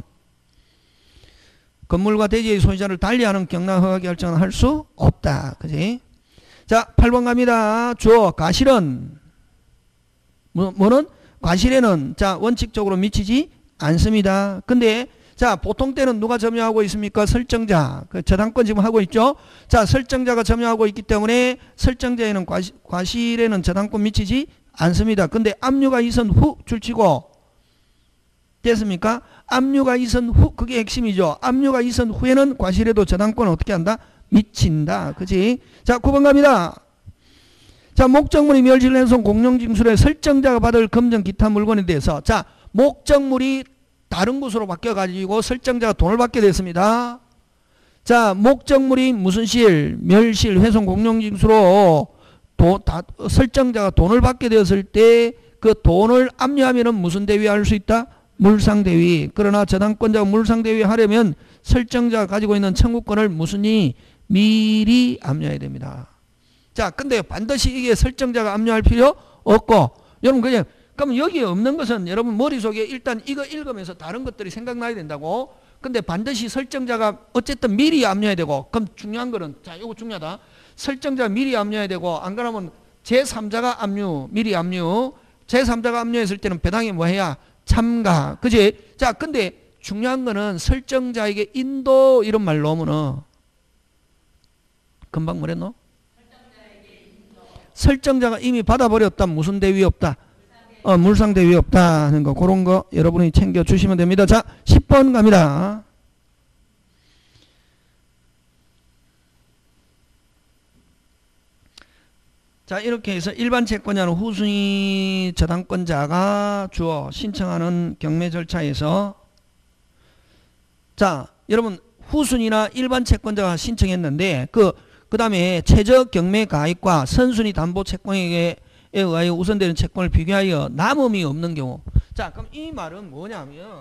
건물과 대지의 소유자를 달리하는 경락 허가 결정을 할 수 없다. 그지? 자, 8번 갑니다. 주어 과실은 뭐는 과실에는 자 원칙적으로 미치지 않습니다. 근데 자, 보통 때는 누가 점유하고 있습니까? 설정자. 그 저당권 지금 하고 있죠? 자, 설정자가 점유하고 있기 때문에 설정자에는 과실에는 저당권 미치지 않습니다. 근데 압류가 이선 후 줄치고 됐습니까? 압류가 이선 후, 그게 핵심이죠. 압류가 이선 후에는 과실에도 저당권은 어떻게 한다? 미친다. 그지? 자, 9번 갑니다. 자, 목적물이 멸실훼손 공용징수의 설정자가 받을 검정 기타 물건에 대해서 자, 목적물이 다른 곳으로 바뀌어가지고 설정자가 돈을 받게 됐습니다. 자, 목적물이 무슨 실, 멸실, 훼손, 공용징수로 설정자가 돈을 받게 되었을 때 그 돈을 압류하면은 무슨 대위할 수 있다? 물상대위. 그러나 저당권자가 물상대위 하려면 설정자가 가지고 있는 청구권을 무슨이 미리 압류해야 됩니다. 자, 근데 반드시 이게 설정자가 압류할 필요 없고 여러분 그냥 그럼 여기에 없는 것은 여러분 머릿속에 일단 이거 읽으면서 다른 것들이 생각나야 된다고. 근데 반드시 설정자가 어쨌든 미리 압류해야 되고 그럼 중요한 거는 자 이거 중요하다. 설정자가 미리 압류해야 되고 안 그러면 제3자가 압류 미리 압류 제3자가 압류했을 때는 배당이 뭐 해야 참가. 그지? 자 근데 중요한 거는 설정자에게 인도 이런 말 넣으면은 금방 뭐랬노? 설정자가 이미 받아버렸다. 무슨 대위 없다? 물상대위 없다 하는 거 그런 거 여러분이 챙겨주시면 됩니다. 자 10번 갑니다. 자 이렇게 해서 일반 채권자는 후순위 저당권자가 주어 신청하는 경매 절차에서 자 여러분 후순위나 일반 채권자가 신청했는데 그 다음에 최저 경매 가액과 선순위 담보 채권에게 의하여 우선되는 채권을 비교하여 남음이 없는 경우. 자, 그럼 이 말은 뭐냐면,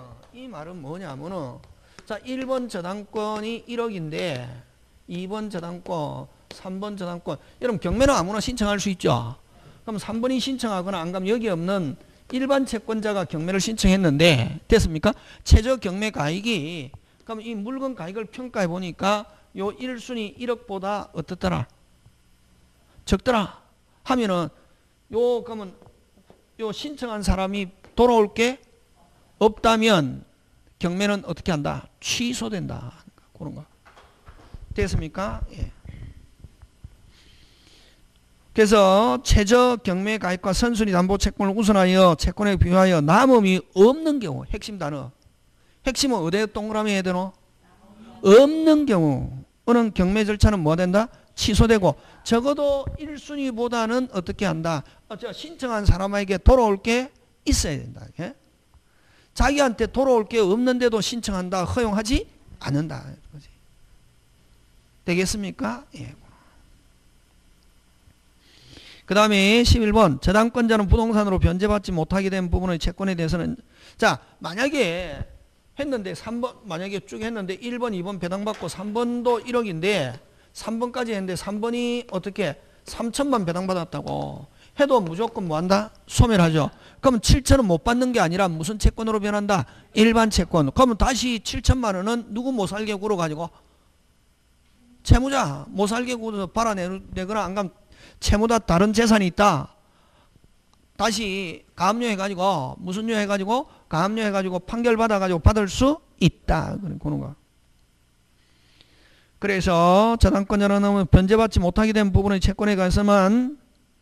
자, 1번 저당권이 1억인데, 2번 저당권, 3번 저당권. 여러분, 경매는 아무나 신청할 수 있죠. 그럼 3번이 신청하거나 안 가면 여기 없는 일반 채권자가 경매를 신청했는데, 됐습니까? 최저 경매 가액이, 그럼 이 물건 가액을 평가해 보니까 요 1순위 1억보다 어떻더라? 적더라? 하면은, 그러면 요 신청한 사람이 돌아올 게 없다면 경매는 어떻게 한다? 취소된다. 그런 거. 됐습니까? 예. 그래서 최저 경매 가액과 선순위 담보 채권을 우선하여 채권에 비유하여 남음이 없는 경우, 핵심 단어. 핵심은 어디에 동그라미 해야 되노? 없는 경우는 경매 절차는 뭐 된다? 취소되고 적어도 1순위보다는 어떻게 한다? 신청한 사람에게 돌아올 게 있어야 된다. 예? 자기한테 돌아올 게 없는데도 신청한다. 허용하지 않는다. 되겠습니까? 예. 그 다음에 11번 저당권자는 부동산으로 변제받지 못하게 된 부분의 채권에 대해서는 자 만약에 했는데 3번 만약에 쭉 했는데 1번 2번 배당받고 3번도 1억인데 3번까지 했는데 3번이 어떻게 3천만 배당받았다고 해도 무조건 뭐한다? 소멸하죠. 그러면 7천은 못 받는 게 아니라 무슨 채권으로 변한다? 일반 채권. 그러면 다시 7천만 원은 누구 못 살게 굴어가지고 채무자 못 살게 굴어서 팔아내거나 안 가면 채무자 다른 재산이 있다. 다시 가압류해가지고 무슨 류해가지고 가압류해가지고 판결받아가지고 받을 수 있다. 그런 거. 그래서 저당권자는 변제받지 못하게 된 부분의 채권에 관해서만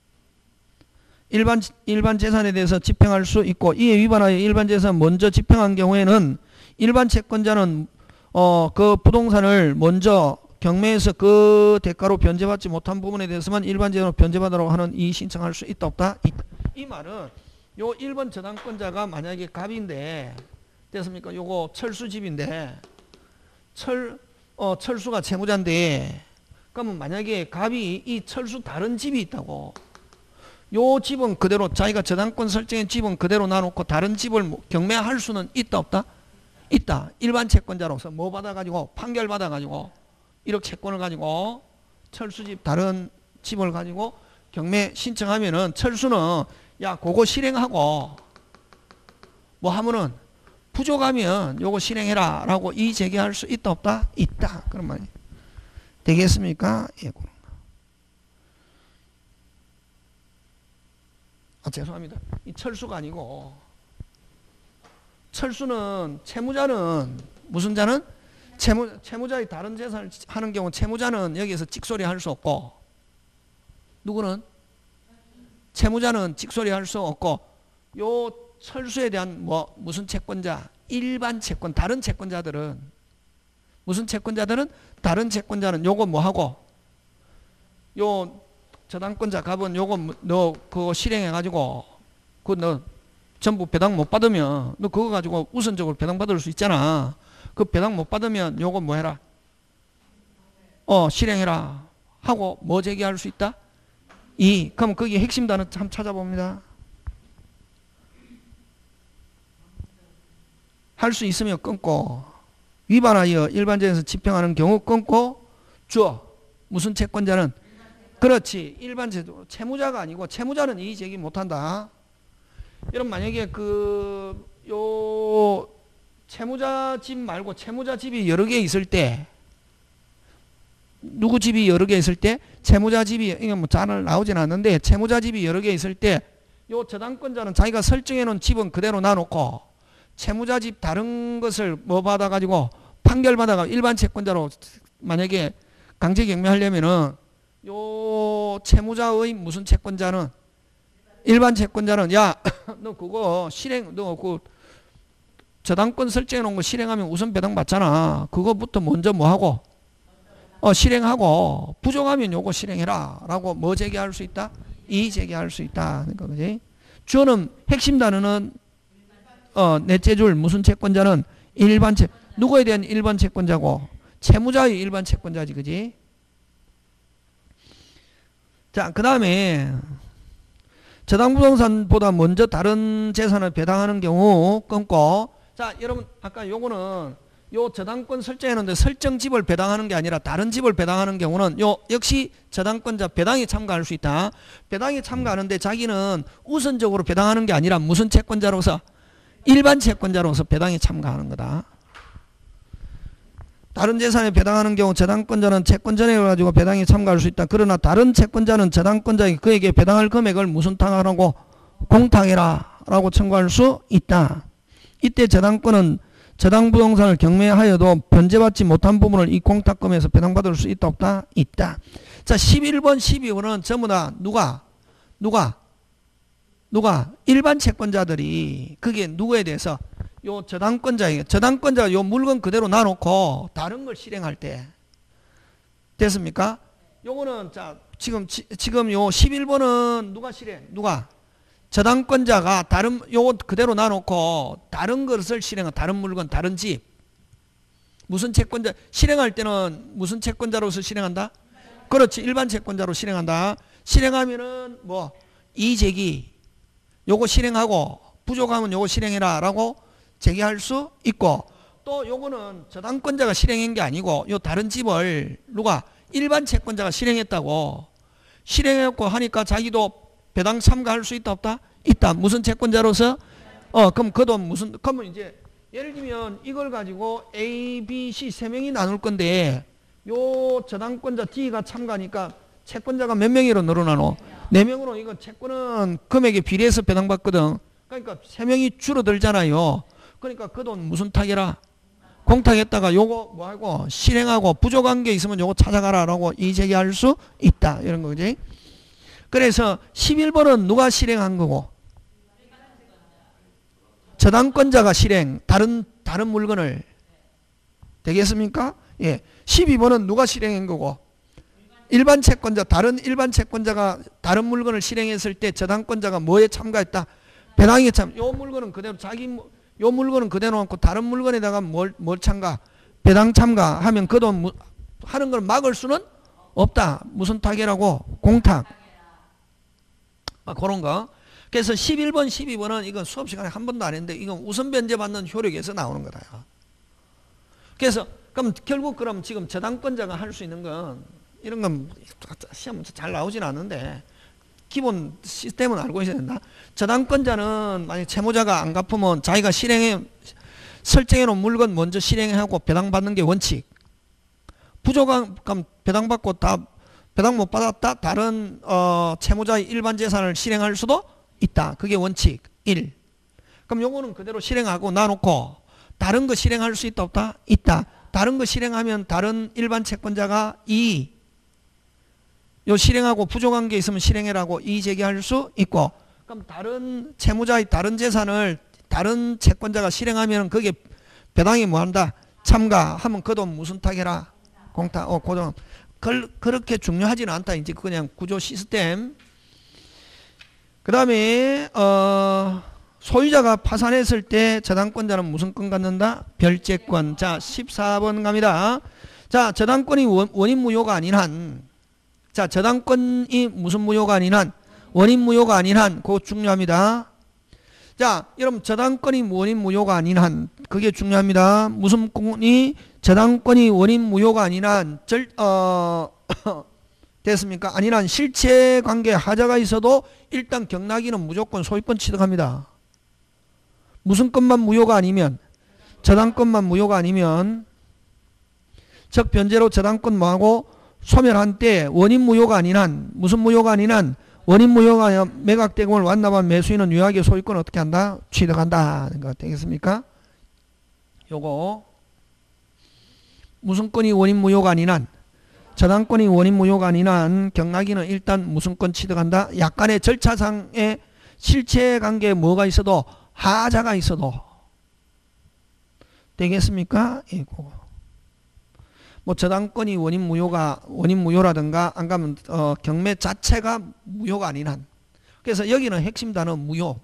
일반 재산에 대해서 집행할 수 있고 이에 위반하여 일반 재산 먼저 집행한 경우에는 일반 채권자는 그 부동산을 먼저 경매에서 그 대가로 변제받지 못한 부분에 대해서만 일반 재산으로 변제받으라고 하는 이의 신청할 수 있다 없다? 이 말은 요 1번 저당권자가 만약에 갑인데 됐습니까? 요거 철수집인데 철수가 채무자인데 그러면 만약에 갑이 이 철수 다른 집이 있다고 요 집은 그대로 자기가 저당권 설정한 집은 그대로 놔놓고 다른 집을 경매할 수는 있다 없다? 있다. 일반 채권자로서 뭐 받아가지고 판결 받아가지고 1억 채권을 가지고 철수집 다른 집을 가지고 경매 신청하면은 철수는 야 그거 실행하고 뭐 하면은 부족하면 요거 실행해라 라고 이의 제기할 수 있다 없다? 있다. 그런 말이 되겠습니까? 예, 그런 거. 죄송합니다. 이 철수가 아니고 철수는 채무자는 무슨 자는? 채무자의 다른 재산을 하는 경우 채무자는 여기에서 찍소리 할 수 없고 누구는? 채무자는 찍소리 할 수 없고 요 철수에 대한 무슨 채권자? 일반 채권 다른 채권자들은 무슨 채권자들은? 다른 채권자는 요거 뭐하고 요 저당권자 갑은 요거 너 그거 실행해가지고 그거 너 전부 배당 못 받으면 너 그거 가지고 우선적으로 배당 받을 수 있잖아. 그 배당 못 받으면 요거 뭐 해라? 실행해라 하고 뭐 제기할 수 있다? 그럼 거기 핵심 단어 한번 찾아봅니다. 할 수 있으면 끊고 위반하여 일반적에서 집행하는 경우 끊고 주어 무슨 채권자는 그렇지 일반 제도 채무자가 아니고 채무자는 이의 제기 못한다. 여러분 만약에 요 채무자 집 말고 채무자 집이 여러 개 있을 때 누구 집이 여러 개 있을 때 채무자 집이 이게 뭐 잘 나오진 않는데 채무자 집이 여러 개 있을 때 요 저당권자는 자기가 설정해 놓은 집은 그대로 놔놓고 채무자 집 다른 것을 뭐 받아가지고 판결 받아가 일반 채권자로 만약에 강제 경매하려면은 요 채무자의 무슨 채권자는 일반 채권자는 야 너 그거 너 그 저당권 설정해 놓은 거 실행하면 우선 배당 받잖아. 그거부터 먼저 뭐 하고 실행하고 부족하면 요거 실행해라 라고 뭐 제기할 수 있다? 이의 제기할 수 있다. 그러니까 그지? 주어는 핵심 단어는 넷째 줄 무슨 채권자는 일반 누구에 대한 일반 채권자고 채무자의 일반 채권자지. 그지? 자, 그 다음에 저당부동산보다 먼저 다른 재산을 배당하는 경우 끊고 자, 여러분 아까 요거는 요 저당권 설정했는데 설정 집을 배당하는 게 아니라 다른 집을 배당하는 경우는 요 역시 저당권자 배당에 참가할 수 있다. 배당에 참가하는데 자기는 우선적으로 배당하는 게 아니라 무슨 채권자로서 일반 채권자로서 배당에 참가하는 거다. 다른 재산에 배당하는 경우 저당권자는 채권전액을 가지고 배당에 참가할 수 있다. 그러나 다른 채권자는 저당권자에게 그에게 배당할 금액을 무슨 탕하라고 공탁해라 라고 청구할 수 있다. 이때 저당권은 저당 부동산을 경매하여도 변제받지 못한 부분을 이 공탁금에서 배당받을 수 있다 없다? 있다. 자, 11번 12번은 전부 다 누가 일반 채권자들이 그게 누구에 대해서 요 저당권자가 요 물건 그대로 놔놓고 다른 걸 실행할 때 됐습니까? 요거는 자 지금 요 11번은 누가 저당권자가 다른 요거 그대로 놔놓고 다른 것을 실행한 다른 물건 다른 집 무슨 채권자 실행할 때는 무슨 채권자로서 실행한다? 그렇지 일반 채권자로 실행한다. 실행하면은 뭐 이의제기 요거 실행하고 부족하면 요거 실행해라 라고 제기할 수 있고 또 요거는 저당권자가 실행한 게 아니고 요 다른 집을 누가 일반 채권자가 실행했다고 실행했고 하니까 자기도 배당 참가할 수 있다 없다? 있다. 무슨 채권자로서? 그럼 그도 무슨 그러면 이제 예를 들면 이걸 가지고 A, B, C 세 명이 나눌 건데 요 저당권자 D가 참가하니까 채권자가 몇 명으로 늘어나노? 4명으로 이거 채권은 금액에 비례해서 배당받거든. 그러니까 3명이 줄어들잖아요. 그러니까 그 돈 무슨 탁이라? 공탁했다가 요거 뭐하고 실행하고 부족한 게 있으면 요거 찾아가라 라고 이의제기할 수 있다. 이런 거지. 그래서 11번은 누가 실행한 거고? 저당권자가 실행 다른 물건을 되겠습니까? 예. 12번은 누가 실행한 거고? 일반 채권자 다른 일반 채권자가 다른 물건을 실행했을 때 저당권자가 뭐에 참가했다? 배당에 요 물건은 그대로 요 물건은 그대로 놓고 다른 물건에다가 뭘 참가? 배당 참가하면 그 돈 하는 걸 막을 수는 없다. 무슨 타결하고? 공탁. 그런 거. 그래서 11번, 12번은 이건 수업 시간에 한 번도 안 했는데 이건 우선 변제받는 효력에서 나오는 거다. 그래서 그럼 결국 그럼 지금 저당권자가 할 수 있는 건 이런 건 시험 잘 나오진 않는데 기본 시스템은 알고 있어야 된다. 저당권자는 만약 채무자가 안 갚으면 자기가 설정해 놓은 물건 먼저 실행하고 배당받는 게 원칙. 부족한 그럼 배당받고 다 배당 못 받았다. 다른 채무자의 일반 재산을 실행할 수도 있다. 그게 원칙 1. 그럼 요거는 그대로 실행하고 놔놓고 다른 거 실행할 수 있다 없다? 있다. 다른 거 실행하면 다른 일반 채권자가 2. 요 실행하고 부족한 게 있으면 실행해라고 이의제기할 수 있고 그럼 다른 채무자의 다른 재산을 다른 채권자가 실행하면 그게 배당이 뭐한다? 참가하면 그 돈 무슨 탁해라? 공탁. 고정. 그렇게 중요하지는 않다. 이제 그냥 구조 시스템. 그 다음에 소유자가 파산했을 때 저당권자는 무슨 권 갖는다? 별채권. 자 14번 갑니다. 자 저당권이 원인 무효가 아닌 한 자, 저당권이 무슨 무효가 아닌 한? 원인 무효가 아닌 한. 그거 중요합니다. 자, 여러분, 저당권이 원인 무효가 아닌 한. 그게 중요합니다. 무슨 권이? 저당권이 원인 무효가 아닌 한. 됐습니까? 아닌 한 실체 관계 하자가 있어도 일단 경락이는 무조건 소유권 취득합니다. 무슨 것만 무효가 아니면? 저당권만 무효가 아니면. 즉, 변제로 저당권 뭐하고? 소멸한 때 원인 무효가 아닌 한 무슨 무효가 아닌 한 원인 무효가 아니라 매각대금을 완납한 매수인은 유효하게 소유권을 어떻게 한다? 취득한다. 거 되겠습니까? 요거 무슨 건이 원인 무효가 아닌 한 저당권이 원인 무효가 아닌 한 경락인은 일단 무슨 건 취득한다? 약간의 절차상의 실체관계에 뭐가 있어도 하자가 있어도 되겠습니까? 예, 그거. 뭐 저당권이 원인 무효라든가 안 가면 경매 자체가 무효가 아닌 한. 그래서 여기는 핵심 단어 무효.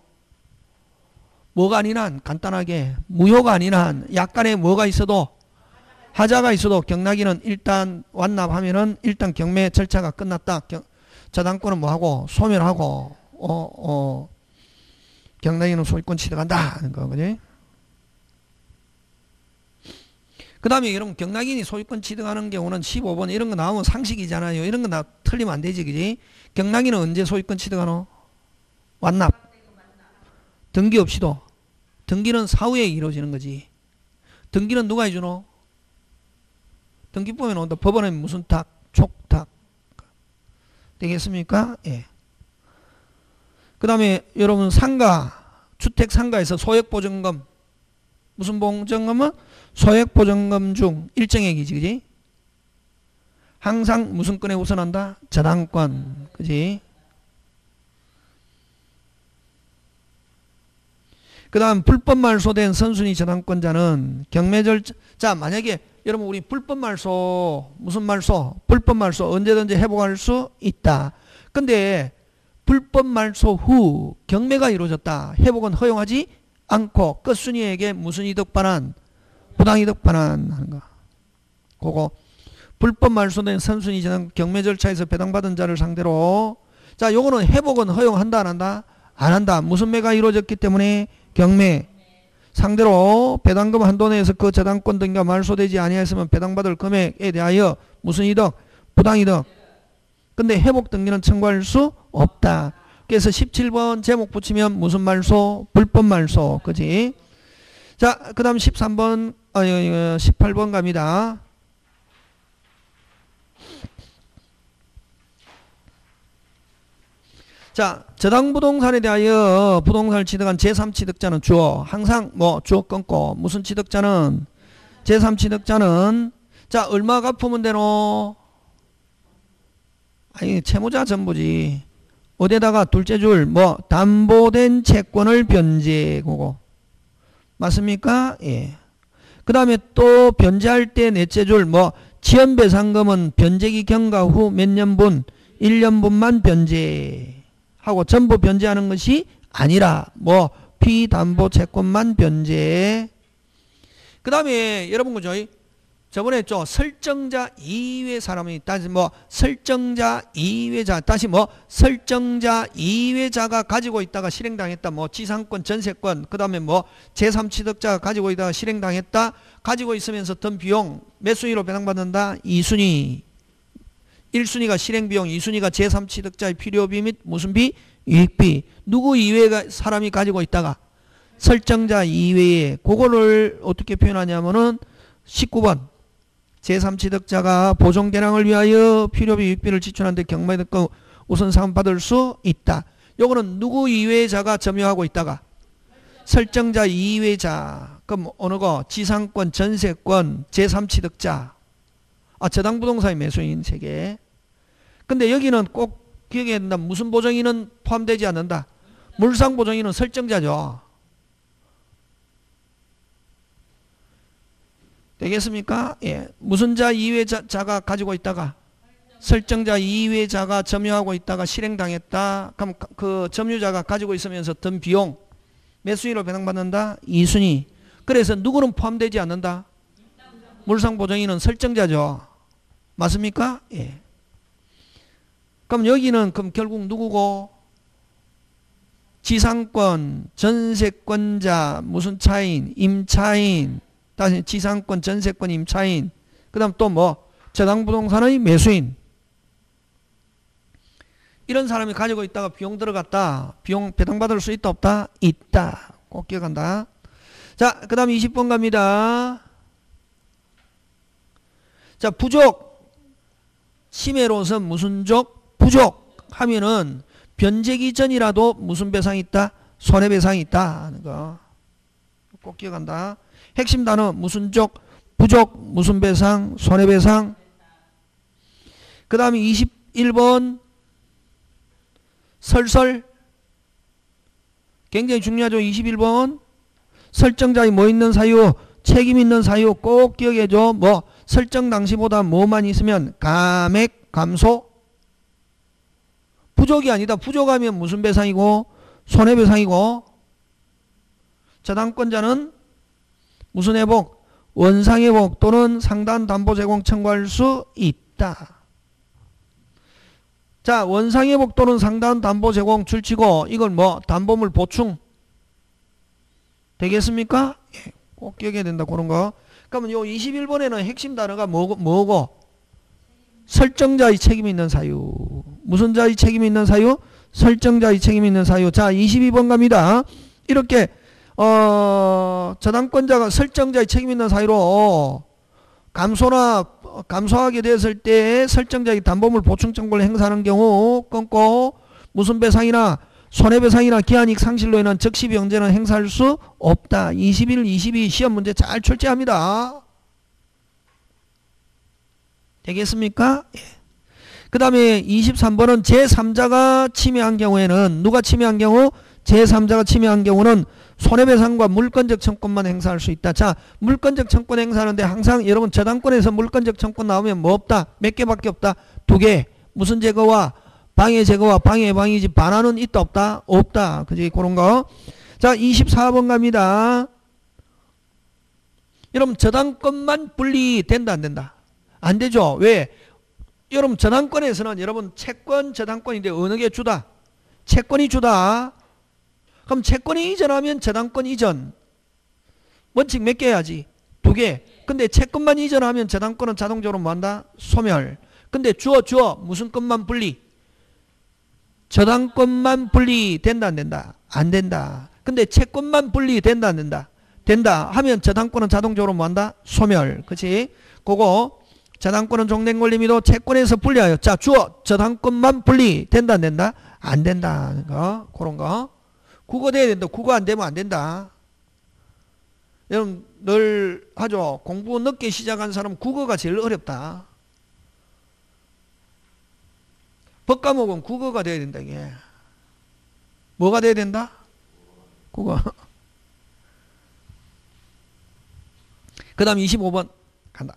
뭐가 아닌 한 간단하게 무효가 아닌 한 약간의 뭐가 있어도 하자가 있어도 경락인은 일단 완납하면은 일단 경매 절차가 끝났다. 저당권은 뭐하고 소멸하고 경락인은 소유권 취득한다 하는 거 그지? 그 다음에 여러분 경락인이 소유권 취득하는 경우는 15번 이런 거 나오면 상식이잖아요. 이런 거 틀리면 안 되지 그지? 경락인은 언제 소유권 취득하노? 완납. 등기 없이도. 등기는 사후에 이루어지는 거지. 등기는 누가 해주노? 등기법에 나온다. 법원에 무슨 탁? 촉탁. 되겠습니까? 예. 그 다음에 여러분 상가, 주택 상가에서 소액보증금 무슨 보증금은 소액보증금 중 일정액이지, 그지? 항상 무슨 건에 우선한다? 저당권, 그지? 그 다음 불법 말소된 선순위 저당권자는 경매절, 자, 만약에 여러분 우리 불법 말소, 무슨 말소? 불법 말소 언제든지 회복할 수 있다. 근데 불법 말소 후 경매가 이루어졌다. 회복은 허용하지 않고 끝순위에게 무슨 이득 반환? 부당이득 반환하는 거. 그거 불법 말소된 선순위 저당 경매 절차에서 배당받은 자를 상대로, 자, 요거는 회복은 허용한다 안 한다? 안 한다. 무슨 매가 이루어졌기 때문에 경매 상대로 배당금 한도 내에서 그 저당권 등기가 말소되지 아니하였으면 배당받을 금액에 대하여 무슨 이득? 부당이득. 근데 회복 등기는 청구할 수 없다. 그래서 17번 제목 붙이면 무슨 말소? 불법 말소. 그지? 자, 그 다음 13번, 18번 갑니다. 자, 저당부동산에 대하여 부동산을 취득한 제3취득자는 주어. 항상 뭐 주어 끊고 무슨 취득자는 제3취득자는 자, 얼마 갚으면 되노? 아니, 채무자 전부지. 어디에다가 둘째 줄 뭐 담보된 채권을 변제. 그거 맞습니까? 예. 그 다음에 또 변제할 때 넷째 줄 뭐 지연배상금은 변제기 경과 후 몇 년분 1년분만 변제하고 전부 변제하는 것이 아니라 뭐 피담보 채권만 변제. 그 다음에 여러분 그죠? 저번에 했죠. 설정자 이외 사람이 다시 뭐 설정자 이외자 다시 뭐 설정자 이외자가 가지고 있다가 실행당했다. 뭐 지상권 전세권 그 다음에 뭐 제3취득자가 가지고 있다가 실행당했다. 가지고 있으면서 든 비용 몇 순위로 배당받는다? 2순위. 1순위가 실행비용, 2순위가 제3취득자의 필요비 및 무슨 비? 유익비. 누구 이외가 사람이 가지고 있다가 설정자 이외에 그거를 어떻게 표현하냐면은 19번 제3취득자가 보존개량을 위하여 필요비 유익비를 지출하는데 경매등급 우선상은 받을 수 있다. 요거는 누구 이외자가 점유하고 있다가 설정자 이외자. 그럼 어느 거? 지상권, 전세권, 제3취득자. 아, 저당부동산의 매수인 3개. 근데 여기는 꼭 기억해야 된다. 무슨 보정인은 포함되지 않는다. 물상보정인은 설정자죠. 되겠습니까? 예. 무슨 자 이외자가 가지고 있다가 설정자 이외자가 점유하고 있다가 실행당했다. 그럼 그 점유자가 가지고 있으면서 든 비용 몇 순위로 배당받는다? 2순위. 그래서 누구는 포함되지 않는다? 물상보정인은 설정자죠. 맞습니까? 예. 그럼 여기는 그럼 결국 누구고? 지상권, 전세권자, 무슨 차인, 임차인, 다시 지상권, 전세권, 임차인, 그 다음 또 뭐 저당부동산의 매수인. 이런 사람이 가지고 있다가 비용 들어갔다. 비용 배당받을 수 있다 없다? 있다. 꼭 기억한다. 자, 그 다음 20번 갑니다. 자, 부족. 심해로선 무슨 족? 부족 하면은 변제기 전이라도 무슨 배상이 있다? 손해배상이 있다 하는 거. 꼭 기억한다. 핵심 단어 무슨 족? 부족, 무슨 배상? 손해배상. 그 다음에 21번 설설. 굉장히 중요하죠. 21번 설정자의 뭐 있는 사유? 책임 있는 사유 꼭 기억해줘. 뭐 설정 당시보다 뭐만 있으면 감액 감소. 부족이 아니다. 부족하면 무슨 배상이고? 손해배상이고. 저당권자는 무슨 회복? 원상회복 또는 상단 담보 제공 청구할 수 있다. 자, 원상회복 또는 상단 담보 제공 줄치고 이걸 뭐 담보물 보충 되겠습니까? 예, 꼭 기억해야 된다. 그런 거. 그러면 요 21번에는 핵심 단어가 뭐고? 설정자의 책임 있는 사유. 무슨 자의 책임 있는 사유? 설정자의 책임 있는 사유. 자, 22번 갑니다. 이렇게 저당권자가 설정자의 책임 있는 사유로 감소하게 됐을 때 설정자의 담보물 보충 청구를 행사하는 경우 끊고 무슨 배상이나 손해배상이나 기한이익 상실로 인한 적시비용제는 행사할 수 없다. 21, 22 시험 문제 잘 출제합니다. 되겠습니까? 예. 그 다음에 23번은 제3자가 침해한 경우에는 누가 침해한 경우? 제3자가 침해한 경우는 손해배상과 물권적 청권만 행사할 수 있다. 자, 물권적 청권 행사하는데 항상 여러분 저당권에서 물권적 청권 나오면 뭐 없다? 몇 개밖에 없다? 2개. 무슨 제거와 방해 제거와 방해 방해지 반환은 있다 없다? 없다. 그지? 그런 거. 자, 24번 갑니다. 여러분 저당권만 분리된다 안 된다? 안 되죠. 왜? 여러분 저당권에서는 여러분 채권 저당권인데 어느 게 주다? 채권이 주다. 그럼 채권이 이전하면 저당권 이전. 원칙 몇 개 해야지? 2개. 근데 채권만 이전하면 저당권은 자동적으로 뭐한다? 소멸. 근데 주어 무슨 것만 분리? 저당권만 분리된다 안 된다? 안 된다. 근데 채권만 분리된다 안 된다? 된다 하면 저당권은 자동적으로 뭐한다? 소멸. 그치? 그거 저당권은 종된 권리미도 채권에서 분리하여. 자, 주어 저당권만 분리된다 안 된다? 안 된다. 거. 그런 거. 국어 돼야 된다. 국어 안 되면 안 된다. 여러분 늘 하죠. 공부 늦게 시작한 사람 국어가 제일 어렵다. 법과목은 국어가 돼야 된다. 이게 뭐가 돼야 된다? 국어. 그 다음 25번 간다.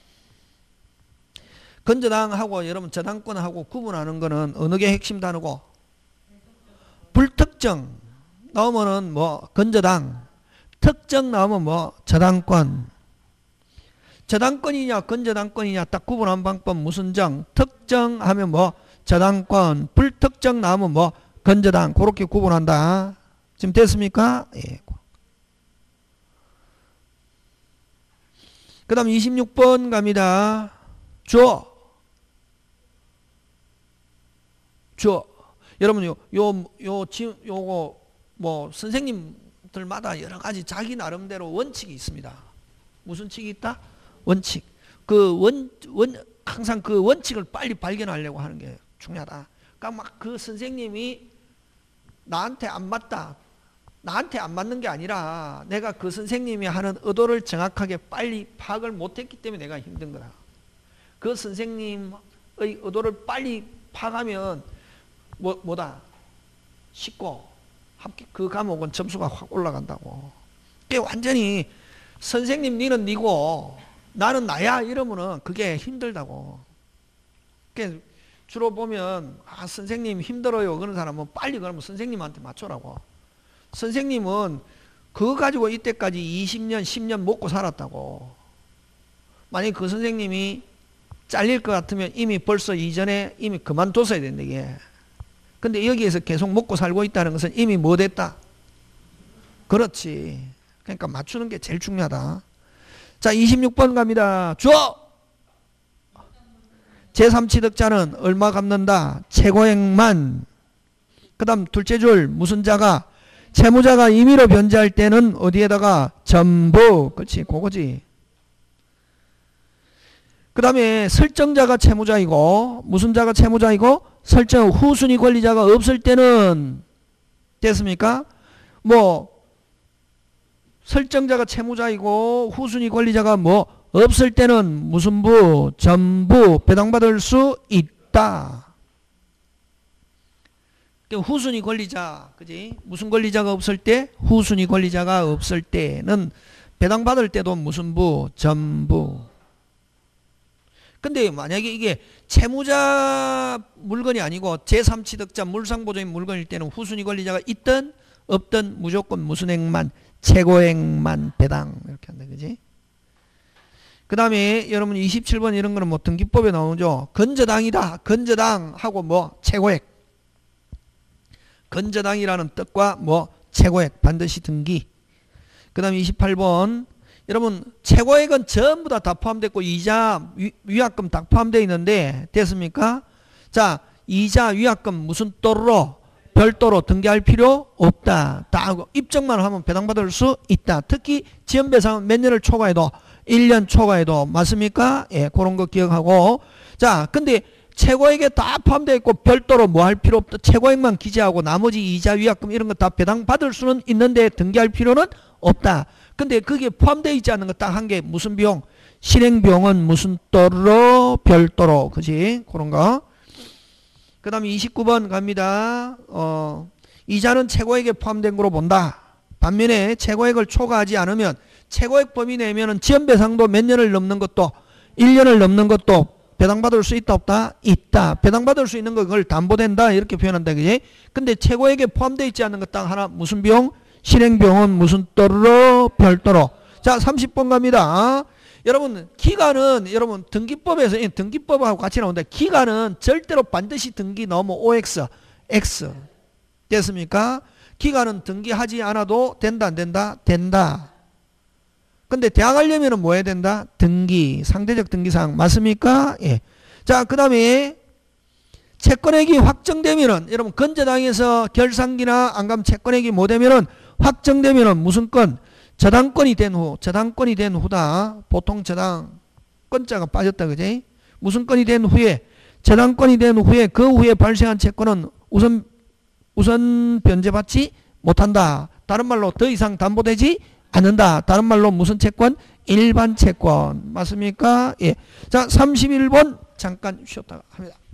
건저당하고 여러분 저당권하고 구분하는 거는 어느 게 핵심 단어고? 불특정 나오면은 뭐 건저당, 특정 나오면 뭐 저당권. 저당권이냐 건저당권이냐 딱 구분하는 방법 무슨 정? 특정 하면 뭐 저당권, 불특정 나오면 뭐 건저당. 그렇게 구분한다. 지금 됐습니까? 예. 그 다음 26번 갑니다. 주어. 여러분 요거 뭐 선생님들마다 여러 가지 자기 나름대로 원칙이 있습니다. 무슨 칙이 있다? 원칙. 항상 그 원칙을 빨리 발견하려고 하는 게 중요하다. 그러니까 막 그 선생님이 나한테 안 맞다. 나한테 안 맞는 게 아니라 내가 그 선생님이 하는 의도를 정확하게 빨리 파악을 못했기 때문에 내가 힘든 거다. 그 선생님의 의도를 빨리 파악하면 뭐다? 쉽고 그 과목은 점수가 확 올라간다고. 그게 완전히 선생님 니는 니고 나는 나야 이러면은 그게 힘들다고. 그게 주로 보면 선생님 힘들어요 그런 사람은 빨리 그러면 선생님한테 맞춰라고. 선생님은 그거 가지고 이때까지 20년 10년 먹고 살았다고. 만약에 그 선생님이 잘릴 것 같으면 이미 벌써 이전에 이미 그만뒀어야 된다 이게. 근데 여기에서 계속 먹고 살고 있다는 것은 이미 뭐 됐다? 그렇지. 그러니까 맞추는 게 제일 중요하다. 자, 26번 갑니다. 주어! 제3취득자는 얼마 갚는다? 최고액만. 그 다음 둘째 줄 무슨 자가? 채무자가 임의로 변제할 때는 어디에다가? 전부. 그렇지. 그거지. 그 다음에 설정자가 채무자이고 무슨 자가 채무자이고 설정 후순위 권리자가 없을 때는 됐습니까? 뭐 설정자가 채무자이고 후순위 권리자가 뭐 없을 때는 무슨 부? 전부 배당받을 수 있다. 후순위 권리자, 그지? 무슨 권리자가 없을 때? 후순위 권리자가 없을 때는 배당받을 때도 무슨 부? 전부. 근데 만약에 이게 채무자 물건이 아니고 제3취득자 물상보조인 물건일 때는 후순위 권리자가 있든 없든 무조건 무슨 액만? 최고액만 배당. 이렇게 한다. 그지? 그 다음에 여러분 27번 이런 거는 뭐 등기법에 나오죠. 건저당이다. 건저당 하고 뭐 최고액. 건저당이라는 뜻과 뭐 최고액 반드시 등기. 그 다음에 28번 여러분 최고액은 전부 다 포함됐고 이자 위약금 다 포함되어 있는데 됐습니까? 자, 이자 위약금 무슨 또로 별도로 등기할 필요 없다. 다 하고 입증만 하면 배당받을 수 있다. 특히 지연배상은 몇 년을 초과해도 1년 초과해도 맞습니까? 예, 그런 거 기억하고. 자, 근데 최고액에 다 포함되어 있고 별도로 뭐 할 필요 없다. 최고액만 기재하고 나머지 이자 위약금 이런 거 다 배당받을 수는 있는데 등기할 필요는 없다. 근데 그게 포함되어 있지 않는 거 딱 한 개 무슨 비용? 실행비용은 무슨 또로 별도로 그지? 그런 거. 그 다음에 29번 갑니다. 이자는 최고액에 포함된 거로 본다. 반면에 최고액을 초과하지 않으면 최고액 범위 내면은 지연배상도 몇 년을 넘는 것도 1년을 넘는 것도 배당받을 수 있다 없다? 있다. 배당받을 수 있는 거 그걸 담보된다 이렇게 표현한다 그지? 근데 최고액에 포함되어 있지 않는 것 딱 하나 무슨 비용? 실행비용은 무슨 또로 별도로. 자 30번 갑니다. 여러분 기간은 여러분 등기법에서 등기법하고 같이 나온다. 기간은 절대로 반드시 등기 너무 OX X 됐습니까? 기간은 등기하지 않아도 된다 안 된다? 된다. 근데 대항하려면 뭐 해야 된다? 등기 상대적 등기사항 맞습니까? 예. 자 그 다음에 채권액이 확정되면은 여러분 건저당에서 결산기나 안 가면 채권액이 뭐 되면은 확정되면은 무슨 건? 저당권이 된 후다. 보통 저당 건자가 빠졌다 그지? 무슨 건이 된 후에 저당권이 된 후에 그 후에 발생한 채권은 우선 변제받지 못한다. 다른 말로 더 이상 담보되지 않는다. 다른 말로 무슨 채권? 일반 채권 맞습니까? 예. 자 31번 잠깐 쉬었다가 합니다.